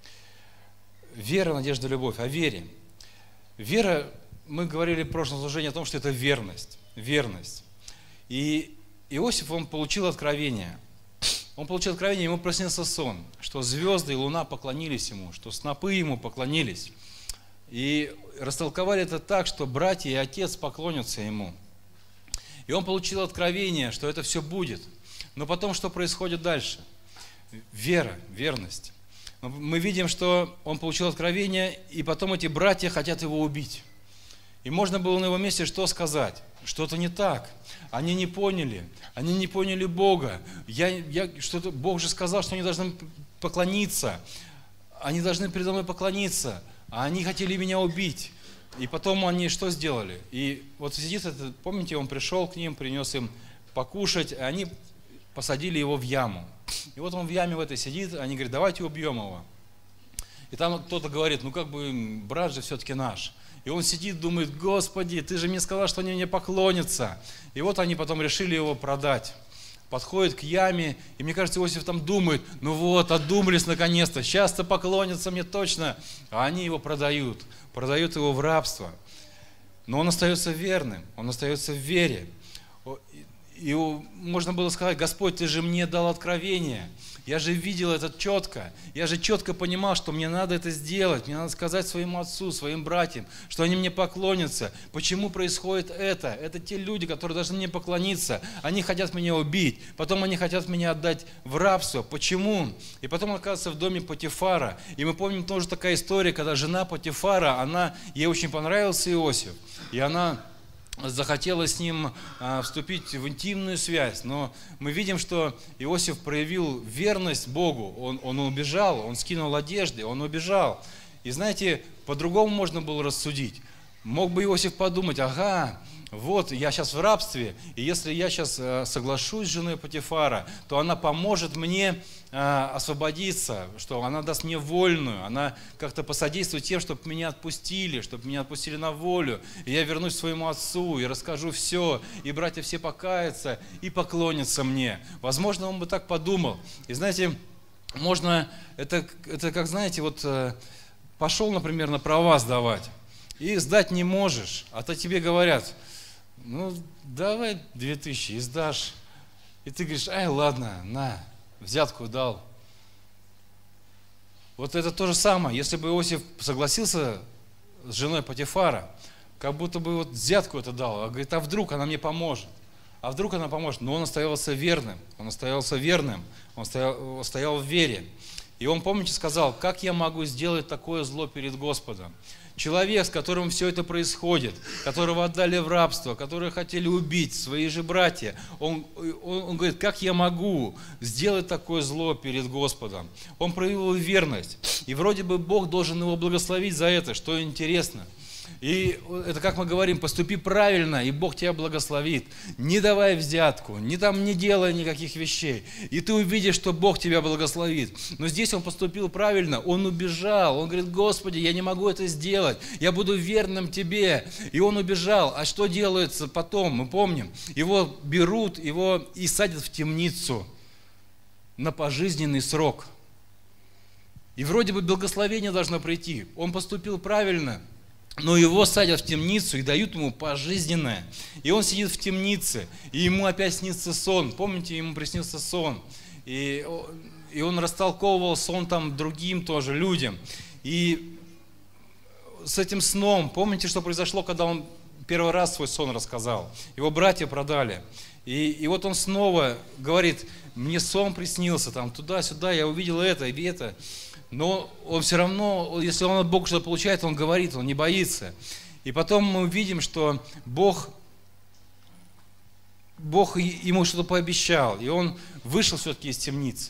Вера, надежда, любовь, о вере. Вера, мы говорили в прошлом служении о том, что это верность. Верность. И Иосиф, он получил откровение. Он получил откровение, ему проснился сон, что звезды и луна поклонились ему, что снопы ему поклонились. И растолковали это так, что братья и отец поклонятся ему. И он получил откровение, что это все будет. Но потом что происходит дальше? Вера, верность. Мы видим, что он получил откровение, и потом эти братья хотят его убить. И можно было на его месте что сказать? Что-то не так. Они не поняли Бога. Бог же сказал, что они должны поклониться. Они должны передо мной поклониться. А они хотели меня убить. И потом они что сделали? И вот сидит этот, помните, он пришел к ним, принес им покушать, и они посадили его в яму. И вот он в яме в этой сидит, они говорят: давайте убьем его. И там кто-то говорит: ну как бы брат же все-таки наш. И он сидит, думает: Господи, ты же мне сказал, что они мне поклонятся. И вот они потом решили его продать. Подходит к яме, и мне кажется, Иосиф там думает: ну вот, отдумались наконец-то, сейчас-то поклонятся мне точно. А они его продают его в рабство. Но он остается верным, он остается в вере. И можно было сказать: Господь, ты же мне дал откровение, Я же видел это четко. Я же четко понимал, что мне надо это сделать. Мне надо сказать своему отцу, своим братьям, что они мне поклонятся. Почему происходит это? Это те люди, которые должны мне поклониться. Они хотят меня убить. Потом они хотят меня отдать в рабство. Почему? И потом он оказывается в доме Потифара. И мы помним тоже такая история, когда жена Потифара, ей очень понравился Иосиф. И она захотела с ним вступить в интимную связь. Но мы видим, что Иосиф проявил верность Богу. Он убежал, он скинул одежды, он убежал. И знаете, по-другому можно было рассудить. Мог бы Иосиф подумать, ага, вот я сейчас в рабстве, и если я сейчас соглашусь с женой Потифара, то она поможет мне освободиться, что она даст мне вольную, она как-то посодействует тем, чтобы меня отпустили на волю, и я вернусь к своему отцу и расскажу все, и братья все покаятся и поклонятся мне. Возможно, он бы так подумал. И знаете, это как, знаете, вот пошел, например, на права сдавать, и сдать не можешь, а то тебе говорят, ну, давай 2000 и сдашь. И ты говоришь, ай, ладно, на, взятку дал. Вот это то же самое. Если бы Иосиф согласился с женой Потифара, как будто бы вот взятку это дал. А говорит, а вдруг она мне поможет? А вдруг она поможет? Но он оставался верным. Он стоял в вере. И он, помните, сказал, как я могу сделать такое зло перед Господом? Человек, с которым все это происходит, которого отдали в рабство, которого хотели убить, свои же братья, он говорит, как я могу сделать такое зло перед Господом? Он проявил верность. И вроде бы Бог должен его благословить за это, что интересно. И это, как мы говорим, поступи правильно, и Бог тебя благословит. Не давай взятку, не делай никаких вещей. И ты увидишь, что Бог тебя благословит. Но здесь он поступил правильно, он убежал. Он говорит, Господи, я не могу это сделать, я буду верным тебе. И он убежал. А что делается потом? Мы помним, его берут, его и садят в темницу на пожизненный срок. И вроде бы благословение должно прийти. Он поступил правильно. Но его садят в темницу и дают ему пожизненное. И он сидит в темнице, и ему опять снится сон. Помните, ему приснился сон. И он растолковывал сон там другим тоже людям. И с этим сном, помните, что произошло, когда он первый раз свой сон рассказал? Его братья продали. И вот он снова говорит, мне сон приснился, там туда-сюда, я увидел это и это. Но он все равно, если он от Бога что-то получает, он говорит, он не боится. И потом мы видим, что Бог ему что-то пообещал, и он вышел все-таки из темницы,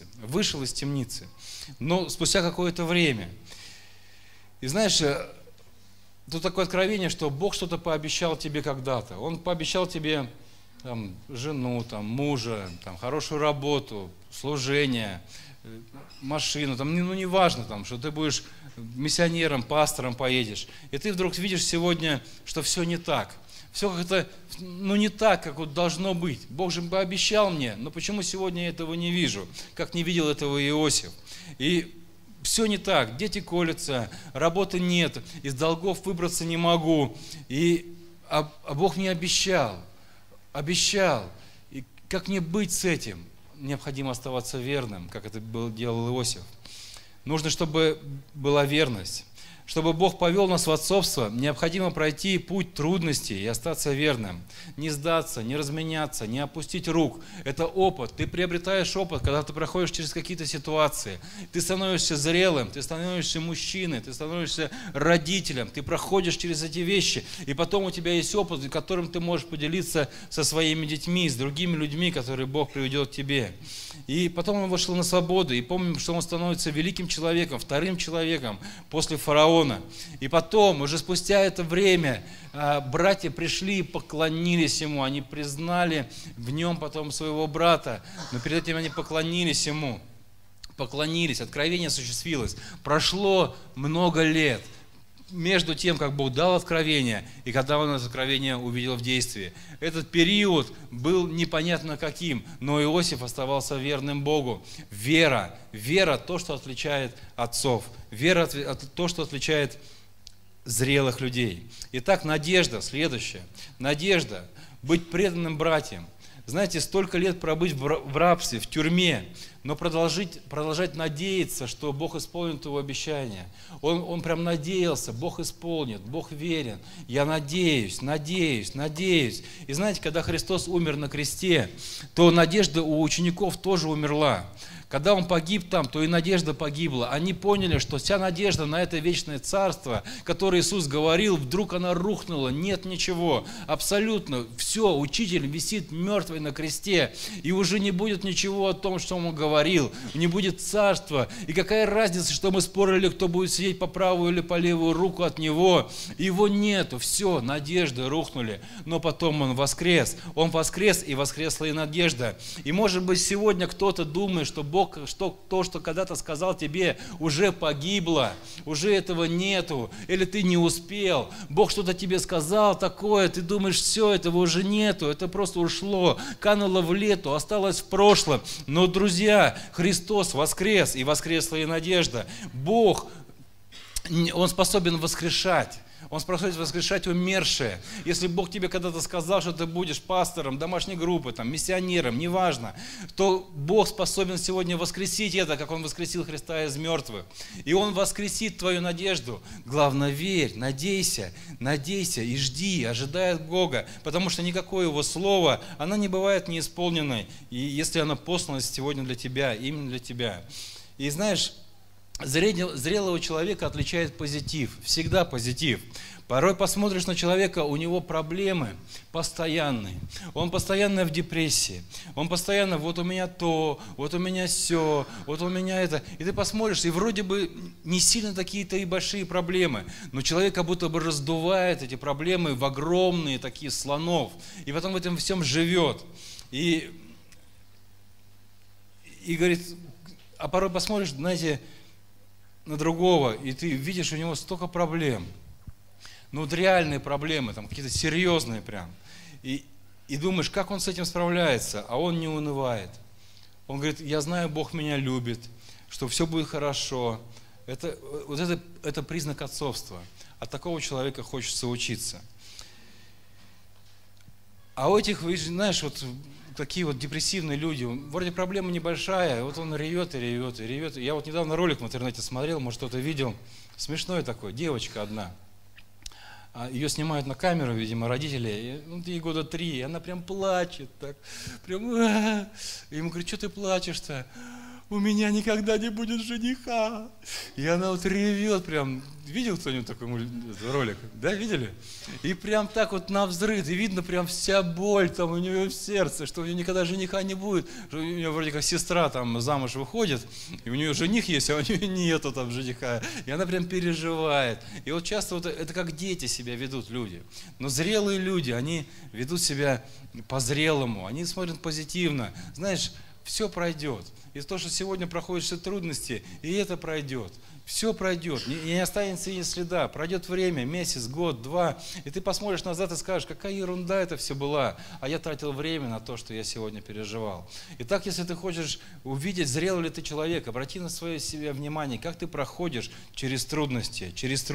но спустя какое-то время. И знаешь, тут такое откровение, что Бог что-то пообещал тебе когда-то. Он пообещал тебе там, жену, там, мужа, там, хорошую работу, служение, машину, там, ну неважно, там, что ты будешь миссионером, пастором поедешь. И ты вдруг видишь сегодня, что все не так. Все как-то, не так, как вот должно быть. Бог же пообещал мне, но почему сегодня я этого не вижу? Как не видел этого Иосиф. И все не так, дети колются, работы нет, из долгов выбраться не могу. А Бог мне обещал. И как мне быть с этим? Необходимо оставаться верным, как это делал Иосиф. Нужно, чтобы была верность. Чтобы Бог повел нас в отцовство, необходимо пройти путь трудностей и остаться верным. Не сдаться, не разменяться, не опустить рук. Это опыт. Ты приобретаешь опыт, когда ты проходишь через какие-то ситуации. Ты становишься зрелым, ты становишься мужчиной, ты становишься родителем. Ты проходишь через эти вещи. И потом у тебя есть опыт, которым ты можешь поделиться со своими детьми, с другими людьми, которые Бог приведет к тебе. И потом он вышел на свободу. И помним, что он становится великим человеком, вторым человеком после фараона. И потом, уже спустя это время, братья пришли и поклонились ему. Они признали в нем потом своего брата. Но перед этим они поклонились ему. Поклонились, откровение осуществилось. Прошло много лет между тем, как Бог дал откровение, и когда он это откровение увидел в действии. Этот период был непонятно каким, но Иосиф оставался верным Богу. Вера то, что отличает отцов. Вера то, что отличает зрелых людей. Итак, надежда, следующее. Надежда быть преданным братьям. Знаете, столько лет пробыть в рабстве, в тюрьме, но продолжать надеяться, что Бог исполнит его обещание. Он прям надеялся, Бог исполнит, Бог верен. Я надеюсь. И знаете, когда Христос умер на кресте, то надежда у учеников тоже умерла. Когда Он погиб там, то и надежда погибла. Они поняли, что вся надежда на это вечное царство, которое Иисус говорил, вдруг она рухнула. Нет ничего. Абсолютно. Все. Учитель висит мертвый на кресте. И уже не будет ничего о том, что Он говорил. Не будет царства. И какая разница, что мы спорили, кто будет сидеть по правую или по левую руку от Него. Его нету. Все. Надежды рухнули. Но потом Он воскрес. Он воскрес, и воскресла и надежда. И может быть сегодня кто-то думает, что Бог, то, что когда-то сказал тебе, уже погибло, уже этого нету, или ты не успел. Бог что-то тебе сказал такое, ты думаешь, все, этого уже нету, это просто ушло, кануло в лету, осталось в прошлом. Но, друзья, Христос воскрес, и воскресла и надежда. Бог, Он способен воскрешать. Он способен воскрешать умершее. Если Бог тебе когда-то сказал, что ты будешь пастором домашней группы, там, миссионером, неважно, то Бог способен сегодня воскресить это, как Он воскресил Христа из мертвых. И Он воскресит твою надежду. Главное, верь, надейся и жди, ожидай от Бога, потому что никакое Его слово, оно не бывает неисполненной, и если оно послано сегодня для тебя, именно для тебя. И знаешь, зрелого человека отличает позитив, всегда позитив. Порой посмотришь на человека, у него проблемы постоянные. Он постоянно в депрессии. Он постоянно, вот у меня то, вот у меня сё, вот у меня это. И ты посмотришь, и вроде бы не сильно такие-то и большие проблемы. Но человек как будто бы раздувает эти проблемы в огромные такие слонов. И потом в этом всем живет. И говорит, а порой посмотришь, знаете, на другого, и ты видишь, у него столько проблем. Ну вот реальные проблемы, там какие-то серьезные прям. И думаешь, как он с этим справляется, а он не унывает. Он говорит, я знаю, Бог меня любит, что все будет хорошо. Это признак отцовства. От такого человека хочется учиться. А у этих, знаешь, вот такие вот депрессивные люди, вроде проблема небольшая, вот он ревет и ревет и ревет. Я вот недавно ролик в интернете смотрел, может кто-то видел, смешной такой, девочка одна. Ее снимают на камеру, видимо, родители, ей года 3, и она прям плачет, так, прям, и ему говорит, что ты плачешь-то? У меня никогда не будет жениха. И она вот ревет прям. Видел кто-нибудь такой ролик? Да, видели? И прям так вот навзрыд. И видно прям вся боль там у нее в сердце, что у нее никогда жениха не будет. Что у нее вроде как сестра там замуж выходит, и у нее жених есть, а у нее нету там жениха. И она прям переживает. И вот часто вот это как дети себя ведут люди. Но зрелые люди, они ведут себя по-зрелому. Они смотрят позитивно. Знаешь, все пройдет. И то, что сегодня проходят все трудности, и это пройдет. Все пройдет, не останется ни следа. Пройдет время, месяц, год, 2, и ты посмотришь назад и скажешь, какая ерунда это все была, а я тратил время на то, что я сегодня переживал. Итак, если ты хочешь увидеть, зрелый ли ты человек, обрати на свое себе внимание, как ты проходишь через трудности.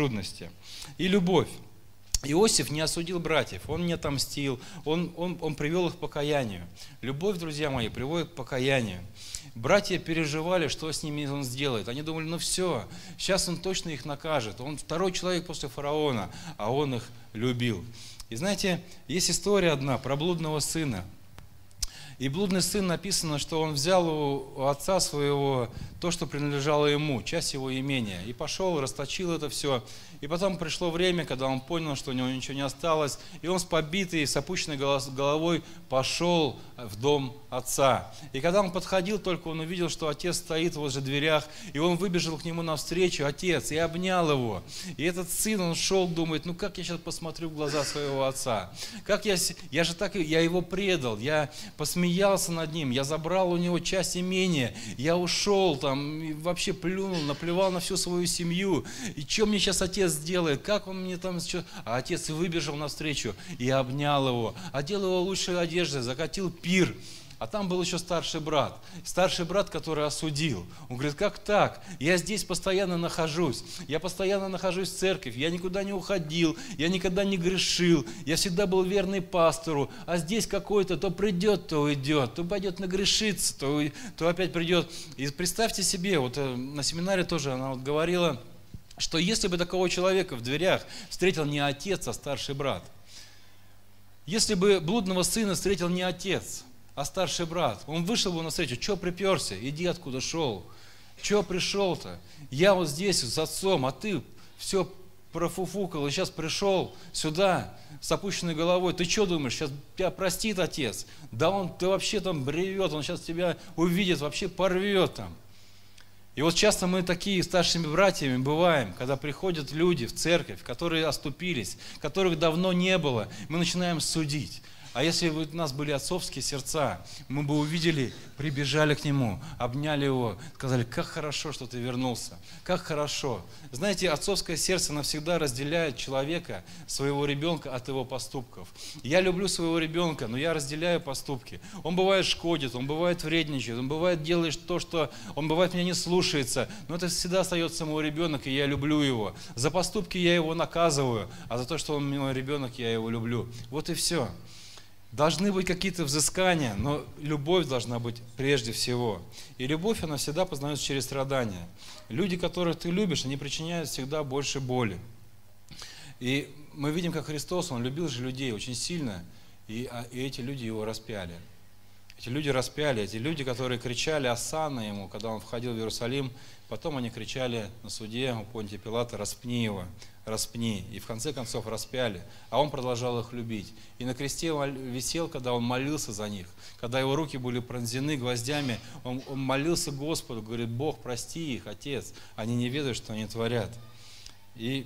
И любовь. Иосиф не осудил братьев, он не отомстил, он привел их к покаянию. Любовь, друзья мои, приводит к покаянию. Братья переживали, что с ними он сделает. Они думали, ну все, сейчас он точно их накажет. Он второй человек после фараона, а он их любил. И знаете, есть история одна про блудного сына. И блудный сын, написано, что он взял у отца своего то, что принадлежало ему, часть его имения, и пошел, расточил это все. И потом пришло время, когда он понял, что у него ничего не осталось, и он с побитой, с опущенной головой пошел в дом отца. И когда он подходил, только он увидел, что отец стоит возле дверях, и он выбежал к нему навстречу, отец, и обнял его. И этот сын, он шел, думает, ну как я сейчас посмотрю в глаза своего отца? Как я его предал, я посмеялся над ним, я забрал у него часть имения, я ушел там, и вообще плюнул, наплевал на всю свою семью. И что мне сейчас отец сделает? Как он мне там... А отец выбежал навстречу и обнял его, одел его лучшей одеждой, закатил пир. а там был еще старший брат, который осудил. Он говорит, как так? Я здесь постоянно нахожусь, я постоянно нахожусь в церкви, я никуда не уходил, я никогда не грешил, я всегда был верный пастору, а здесь какой-то то придет, то уйдет, то пойдет нагрешиться, то опять придет. И представьте себе, вот на семинаре тоже она вот говорила, что если бы такого человека в дверях встретил не отец, а старший брат, если бы блудного сына встретил не отец, а старший брат, он вышел бы навстречу, что приперся, иди откуда шел, что пришел-то, я вот здесь с отцом, а ты все профуфукал и сейчас пришел сюда с опущенной головой, ты что думаешь, сейчас тебя простит отец? Да ты вообще там бревет, он сейчас тебя увидит, вообще порвет там. И вот часто мы такие старшими братьями бываем, когда приходят люди в церковь, которые оступились, которых давно не было, мы начинаем судить. А если бы у нас были отцовские сердца, мы бы увидели, прибежали к нему, обняли его, сказали, как хорошо, что ты вернулся, как хорошо. Знаете, отцовское сердце навсегда разделяет человека, своего ребенка от его поступков. Я люблю своего ребенка, но я разделяю поступки. Он бывает шкодит, он бывает вредничает, он бывает делает то, что он бывает меня не слушается, но это всегда остается мой ребенок, и я люблю его. За поступки я его наказываю, а за то, что он мой ребенок, я его люблю. Вот и все. Должны быть какие-то взыскания, но любовь должна быть прежде всего. И любовь, она всегда познается через страдания. Люди, которых ты любишь, они причиняют всегда больше боли. И мы видим, как Христос, Он любил же людей очень сильно, и эти люди Его распяли. Эти люди, которые кричали «Осанна» Ему, когда Он входил в Иерусалим, потом они кричали на суде у Понтия Пилата «Распни Его». Распни. И в конце концов распяли. А он продолжал их любить. И на кресте висел, когда он молился за них. Когда его руки были пронзены гвоздями, он молился Господу, говорит, Бог, прости их, Отец. Они не ведают, что они творят. И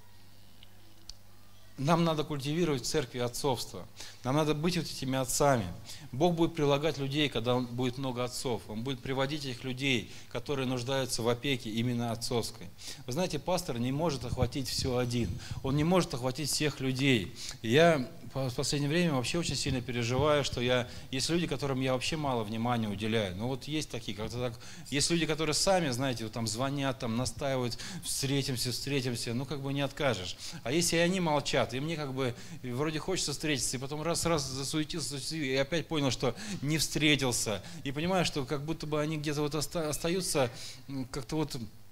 нам надо культивировать в церкви отцовство. Нам надо быть вот этими отцами. Бог будет прилагать людей, когда будет много отцов. Он будет приводить этих людей, которые нуждаются в опеке именно отцовской. Вы знаете, пастор не может охватить все один. Он не может охватить всех людей. И я в последнее время вообще очень сильно переживаю, что есть люди, которым я вообще мало внимания уделяю. Но вот есть такие, есть люди, которые сами, знаете, вот там звонят, там настаивают, встретимся, ну как бы не откажешь. А если они молчат, и мне как бы вроде хочется встретиться, и потом раз засуетился, и опять понял, что не встретился, и понимаю, что как будто бы они где-то вот остаются как-то вот,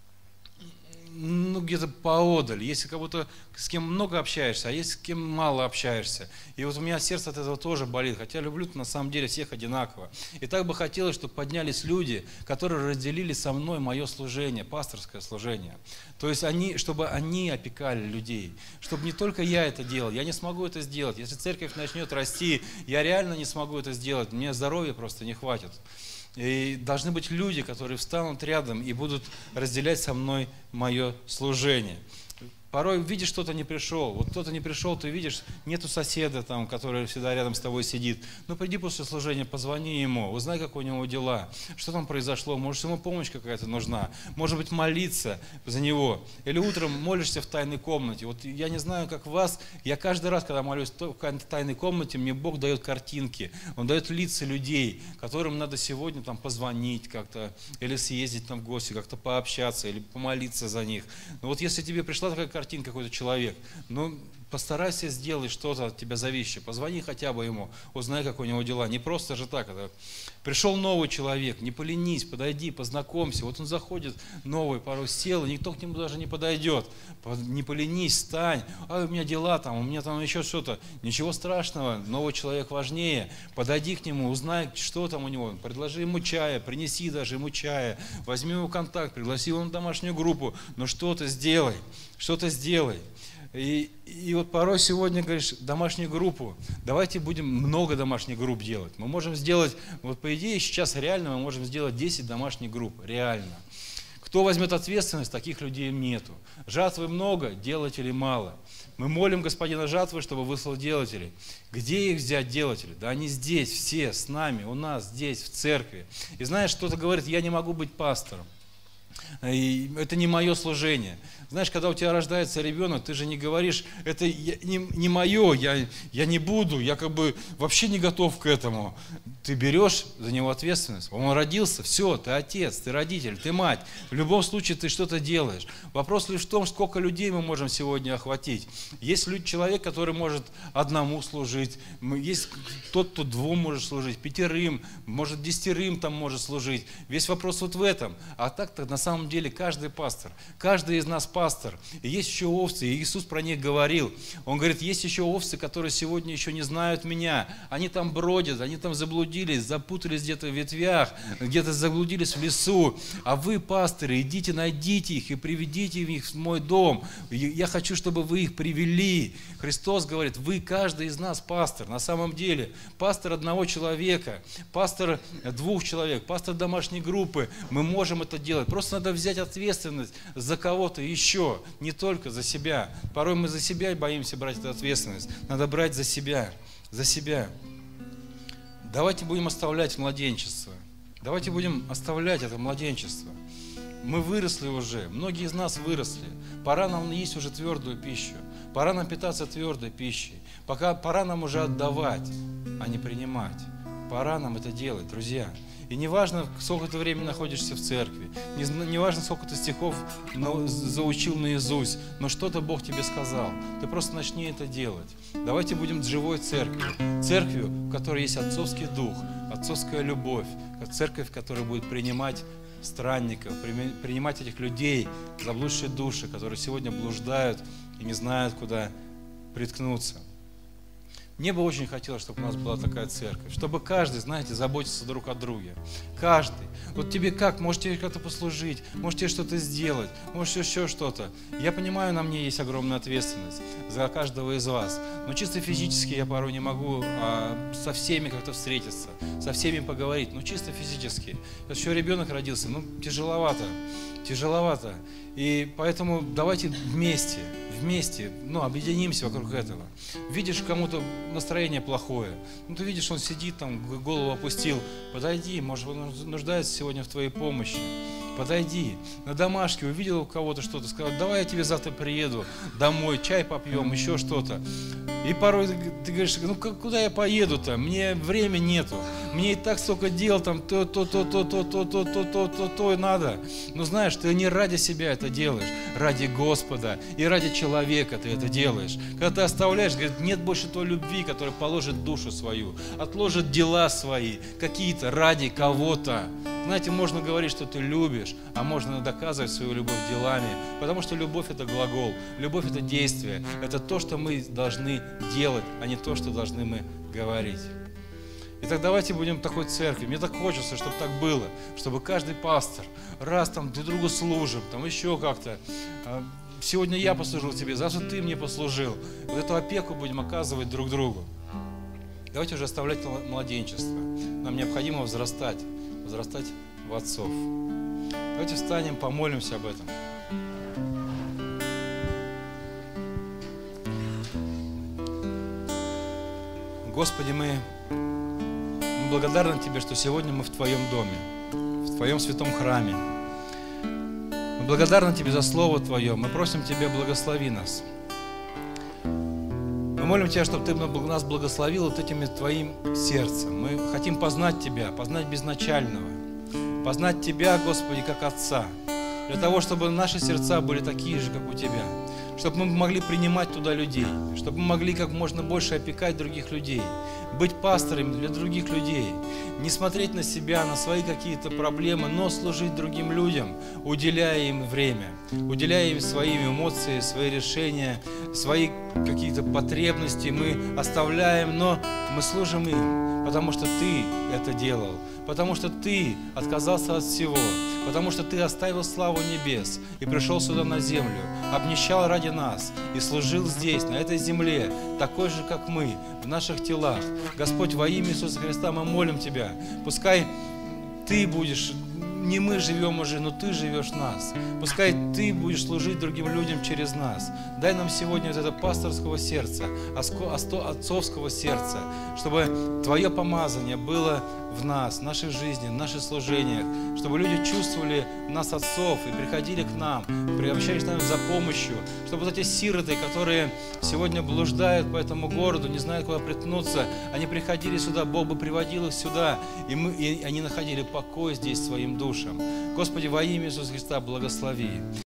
ну, где-то поодаль. Если кого-то с кем много общаешься, а есть с кем мало общаешься. И вот у меня сердце от этого тоже болит, хотя люблю на самом деле всех одинаково. И так бы хотелось, чтобы поднялись люди, которые разделили со мной мое служение, пасторское служение. То есть чтобы они опекали людей, чтобы не только я это делал, я не смогу это сделать. Если церковь начнет расти, я реально не смогу это сделать, мне здоровья просто не хватит. И должны быть люди, которые встанут рядом и будут разделять со мной мое служение. Порой видишь, кто-то не пришел. Вот кто-то не пришел, ты видишь, нету соседа, там, который всегда рядом с тобой сидит. Ну, приди после служения, позвони ему, узнай, как у него дела, что там произошло, может, ему помощь какая-то нужна, может быть, молиться за него. Или утром молишься в тайной комнате. Вот я не знаю, как вас, я каждый раз, когда молюсь в тайной комнате, мне Бог дает картинки, Он дает лица людей, которым надо сегодня там позвонить как-то, или съездить там в гости, как-то пообщаться, или помолиться за них. Но вот если тебе пришла такая картинка, какой-то человек, ну, постарайся сделать что-то от тебя зависящее, позвони хотя бы ему, узнай, как у него дела. Не просто же так, это пришел новый человек, не поленись, подойди, познакомься. Вот он заходит новый, порой сел, и никто к нему даже не подойдет. Не поленись, встань, у меня дела там, у меня там еще что-то. Ничего страшного, новый человек важнее. Подойди к нему, узнай, что там у него, предложи ему чая, принеси даже ему чая, возьми его контакт, пригласи его на домашнюю группу, но что-то сделай, что-то сделай. И вот порой сегодня говоришь, домашнюю группу, давайте будем много домашних групп делать. Мы можем сделать, вот по идее сейчас реально мы можем сделать 10 домашних групп, реально. Кто возьмет ответственность, таких людей нету. Жатвы много, делателей мало. Мы молим Господина жатвы, чтобы выслал делателей. Где их взять, делатели? Да они здесь, все, с нами, у нас, здесь, в церкви. И знаешь, кто-то говорит, я не могу быть пастором. И это не мое служение. Знаешь, когда у тебя рождается ребенок, ты же не говоришь, это не мое, я не буду, я как бы вообще не готов к этому. ты берешь за него ответственность. Он родился, все, ты отец, ты родитель, ты мать. В любом случае ты что-то делаешь. Вопрос лишь в том, сколько людей мы можем сегодня охватить. Есть человек, который может одному служить, есть тот, кто двум может служить, 5, может 10 там может служить. Весь вопрос вот в этом. А так-то на самом деле каждый пастор, каждый из нас пастор. И есть еще овцы, и Иисус про них говорил. Он говорит, есть еще овцы, которые сегодня еще не знают меня. Они там бродят, они там заблудились, запутались где-то в ветвях, где-то заблудились в лесу. А вы, пасторы, идите, найдите их и приведите их в мой дом. Я хочу, чтобы вы их привели. Христос говорит, вы, каждый из нас пастор. На самом деле, пастор одного человека, пастор 2 человек, пастор домашней группы. Мы можем это делать. Просто надо взять ответственность за кого-то еще, не только за себя. Порой мы за себя боимся брать эту ответственность. Надо брать за себя, за себя. Давайте будем оставлять младенчество. Давайте будем оставлять это младенчество. Мы выросли уже, многие из нас выросли. Пора нам есть уже твердую пищу. Пора нам питаться твердой пищей. Пора нам уже отдавать, а не принимать. Пора нам это делать, друзья. И не важно, сколько ты времени находишься в церкви, не важно, сколько ты стихов заучил наизусть, но что-то Бог тебе сказал. Ты просто начни это делать. Давайте будем живой церковью. Церковью, в которой есть отцовский дух, отцовская любовь. Церковь, которая будет принимать странников, принимать этих людей, заблудшие души, которые сегодня блуждают и не знают, куда приткнуться. Мне бы очень хотелось, чтобы у нас была такая церковь, чтобы каждый, знаете, заботился друг о друге. Каждый. Вот тебе как? Может тебе как-то послужить, может тебе что-то сделать, может еще что-то. Я понимаю, на мне есть огромная ответственность за каждого из вас. Но чисто физически я порой не могу со всеми как-то встретиться, со всеми поговорить. Но чисто физически. Еще ребенок родился, тяжеловато. И поэтому давайте вместе, объединимся вокруг этого. Видишь, кому-то настроение плохое, ты видишь, он сидит там, голову опустил, подойди, может, он нуждается сегодня в твоей помощи. Подойди, на домашке увидел у кого-то что-то, сказал, давай я тебе завтра приеду домой, чай попьем, еще что-то. И порой ты говоришь, куда я поеду-то, мне времени нету, мне и так столько дел, там то надо. Но знаешь, ты не ради себя это делаешь, ради Господа и ради человека ты это делаешь. Когда ты оставляешь, говорит, нет больше той любви, которая положит душу свою, отложит дела свои, какие-то ради кого-то. Знаете, можно говорить, что ты любишь, а можно доказывать свою любовь делами, потому что любовь – это глагол, любовь – это действие, это то, что мы должны делать, а не то, что должны мы говорить. Итак, давайте будем такой церковью. Мне так хочется, чтобы так было, чтобы каждый пастор раз там друг другу служим, там еще как-то. Сегодня я послужил тебе, завтра ты мне послужил. Вот эту опеку будем оказывать друг другу. Давайте уже оставлять младенчество. Нам необходимо возрастать в отцов. Давайте встанем, помолимся об этом. Господи, мы благодарны Тебе, что сегодня мы в Твоем доме, в Твоем святом храме. Мы благодарны Тебе за Слово Твое. Мы просим Тебя, благослови нас. Мы молим Тебя, чтобы Ты нас благословил вот этим Твоим сердцем. Мы хотим познать Тебя, познать безначального, познать Тебя, Господи, как Отца, для того, чтобы наши сердца были такие же, как у Тебя, чтобы мы могли принимать туда людей, чтобы мы могли как можно больше опекать других людей, быть пасторами для других людей, не смотреть на себя, на свои какие-то проблемы, но служить другим людям, уделяя им время, уделяя им свои эмоции, свои решения, свои какие-то потребности мы оставляем, но мы служим им, потому что Ты это делал, потому что Ты отказался от всего, потому что Ты оставил славу небес и пришел сюда на землю, обнищал ради нас и служил здесь, на этой земле, такой же, как мы, в наших телах. Господь, во имя Иисуса Христа мы молим Тебя, пускай Ты будешь, не мы живем уже, но Ты живешь в нас. Пускай Ты будешь служить другим людям через нас. Дай нам сегодня вот это пасторского сердца, отцовского сердца, чтобы Твое помазание было в нас, в нашей жизни, в наших служениях, чтобы люди чувствовали нас, отцов, и приходили к нам, обращались к нам за помощью, чтобы вот эти сироты, которые сегодня блуждают по этому городу, не знают, куда приткнуться, они приходили сюда, Бог бы приводил их сюда, и они находили покой здесь своим душам. Господи, во имя Иисуса Христа благослови.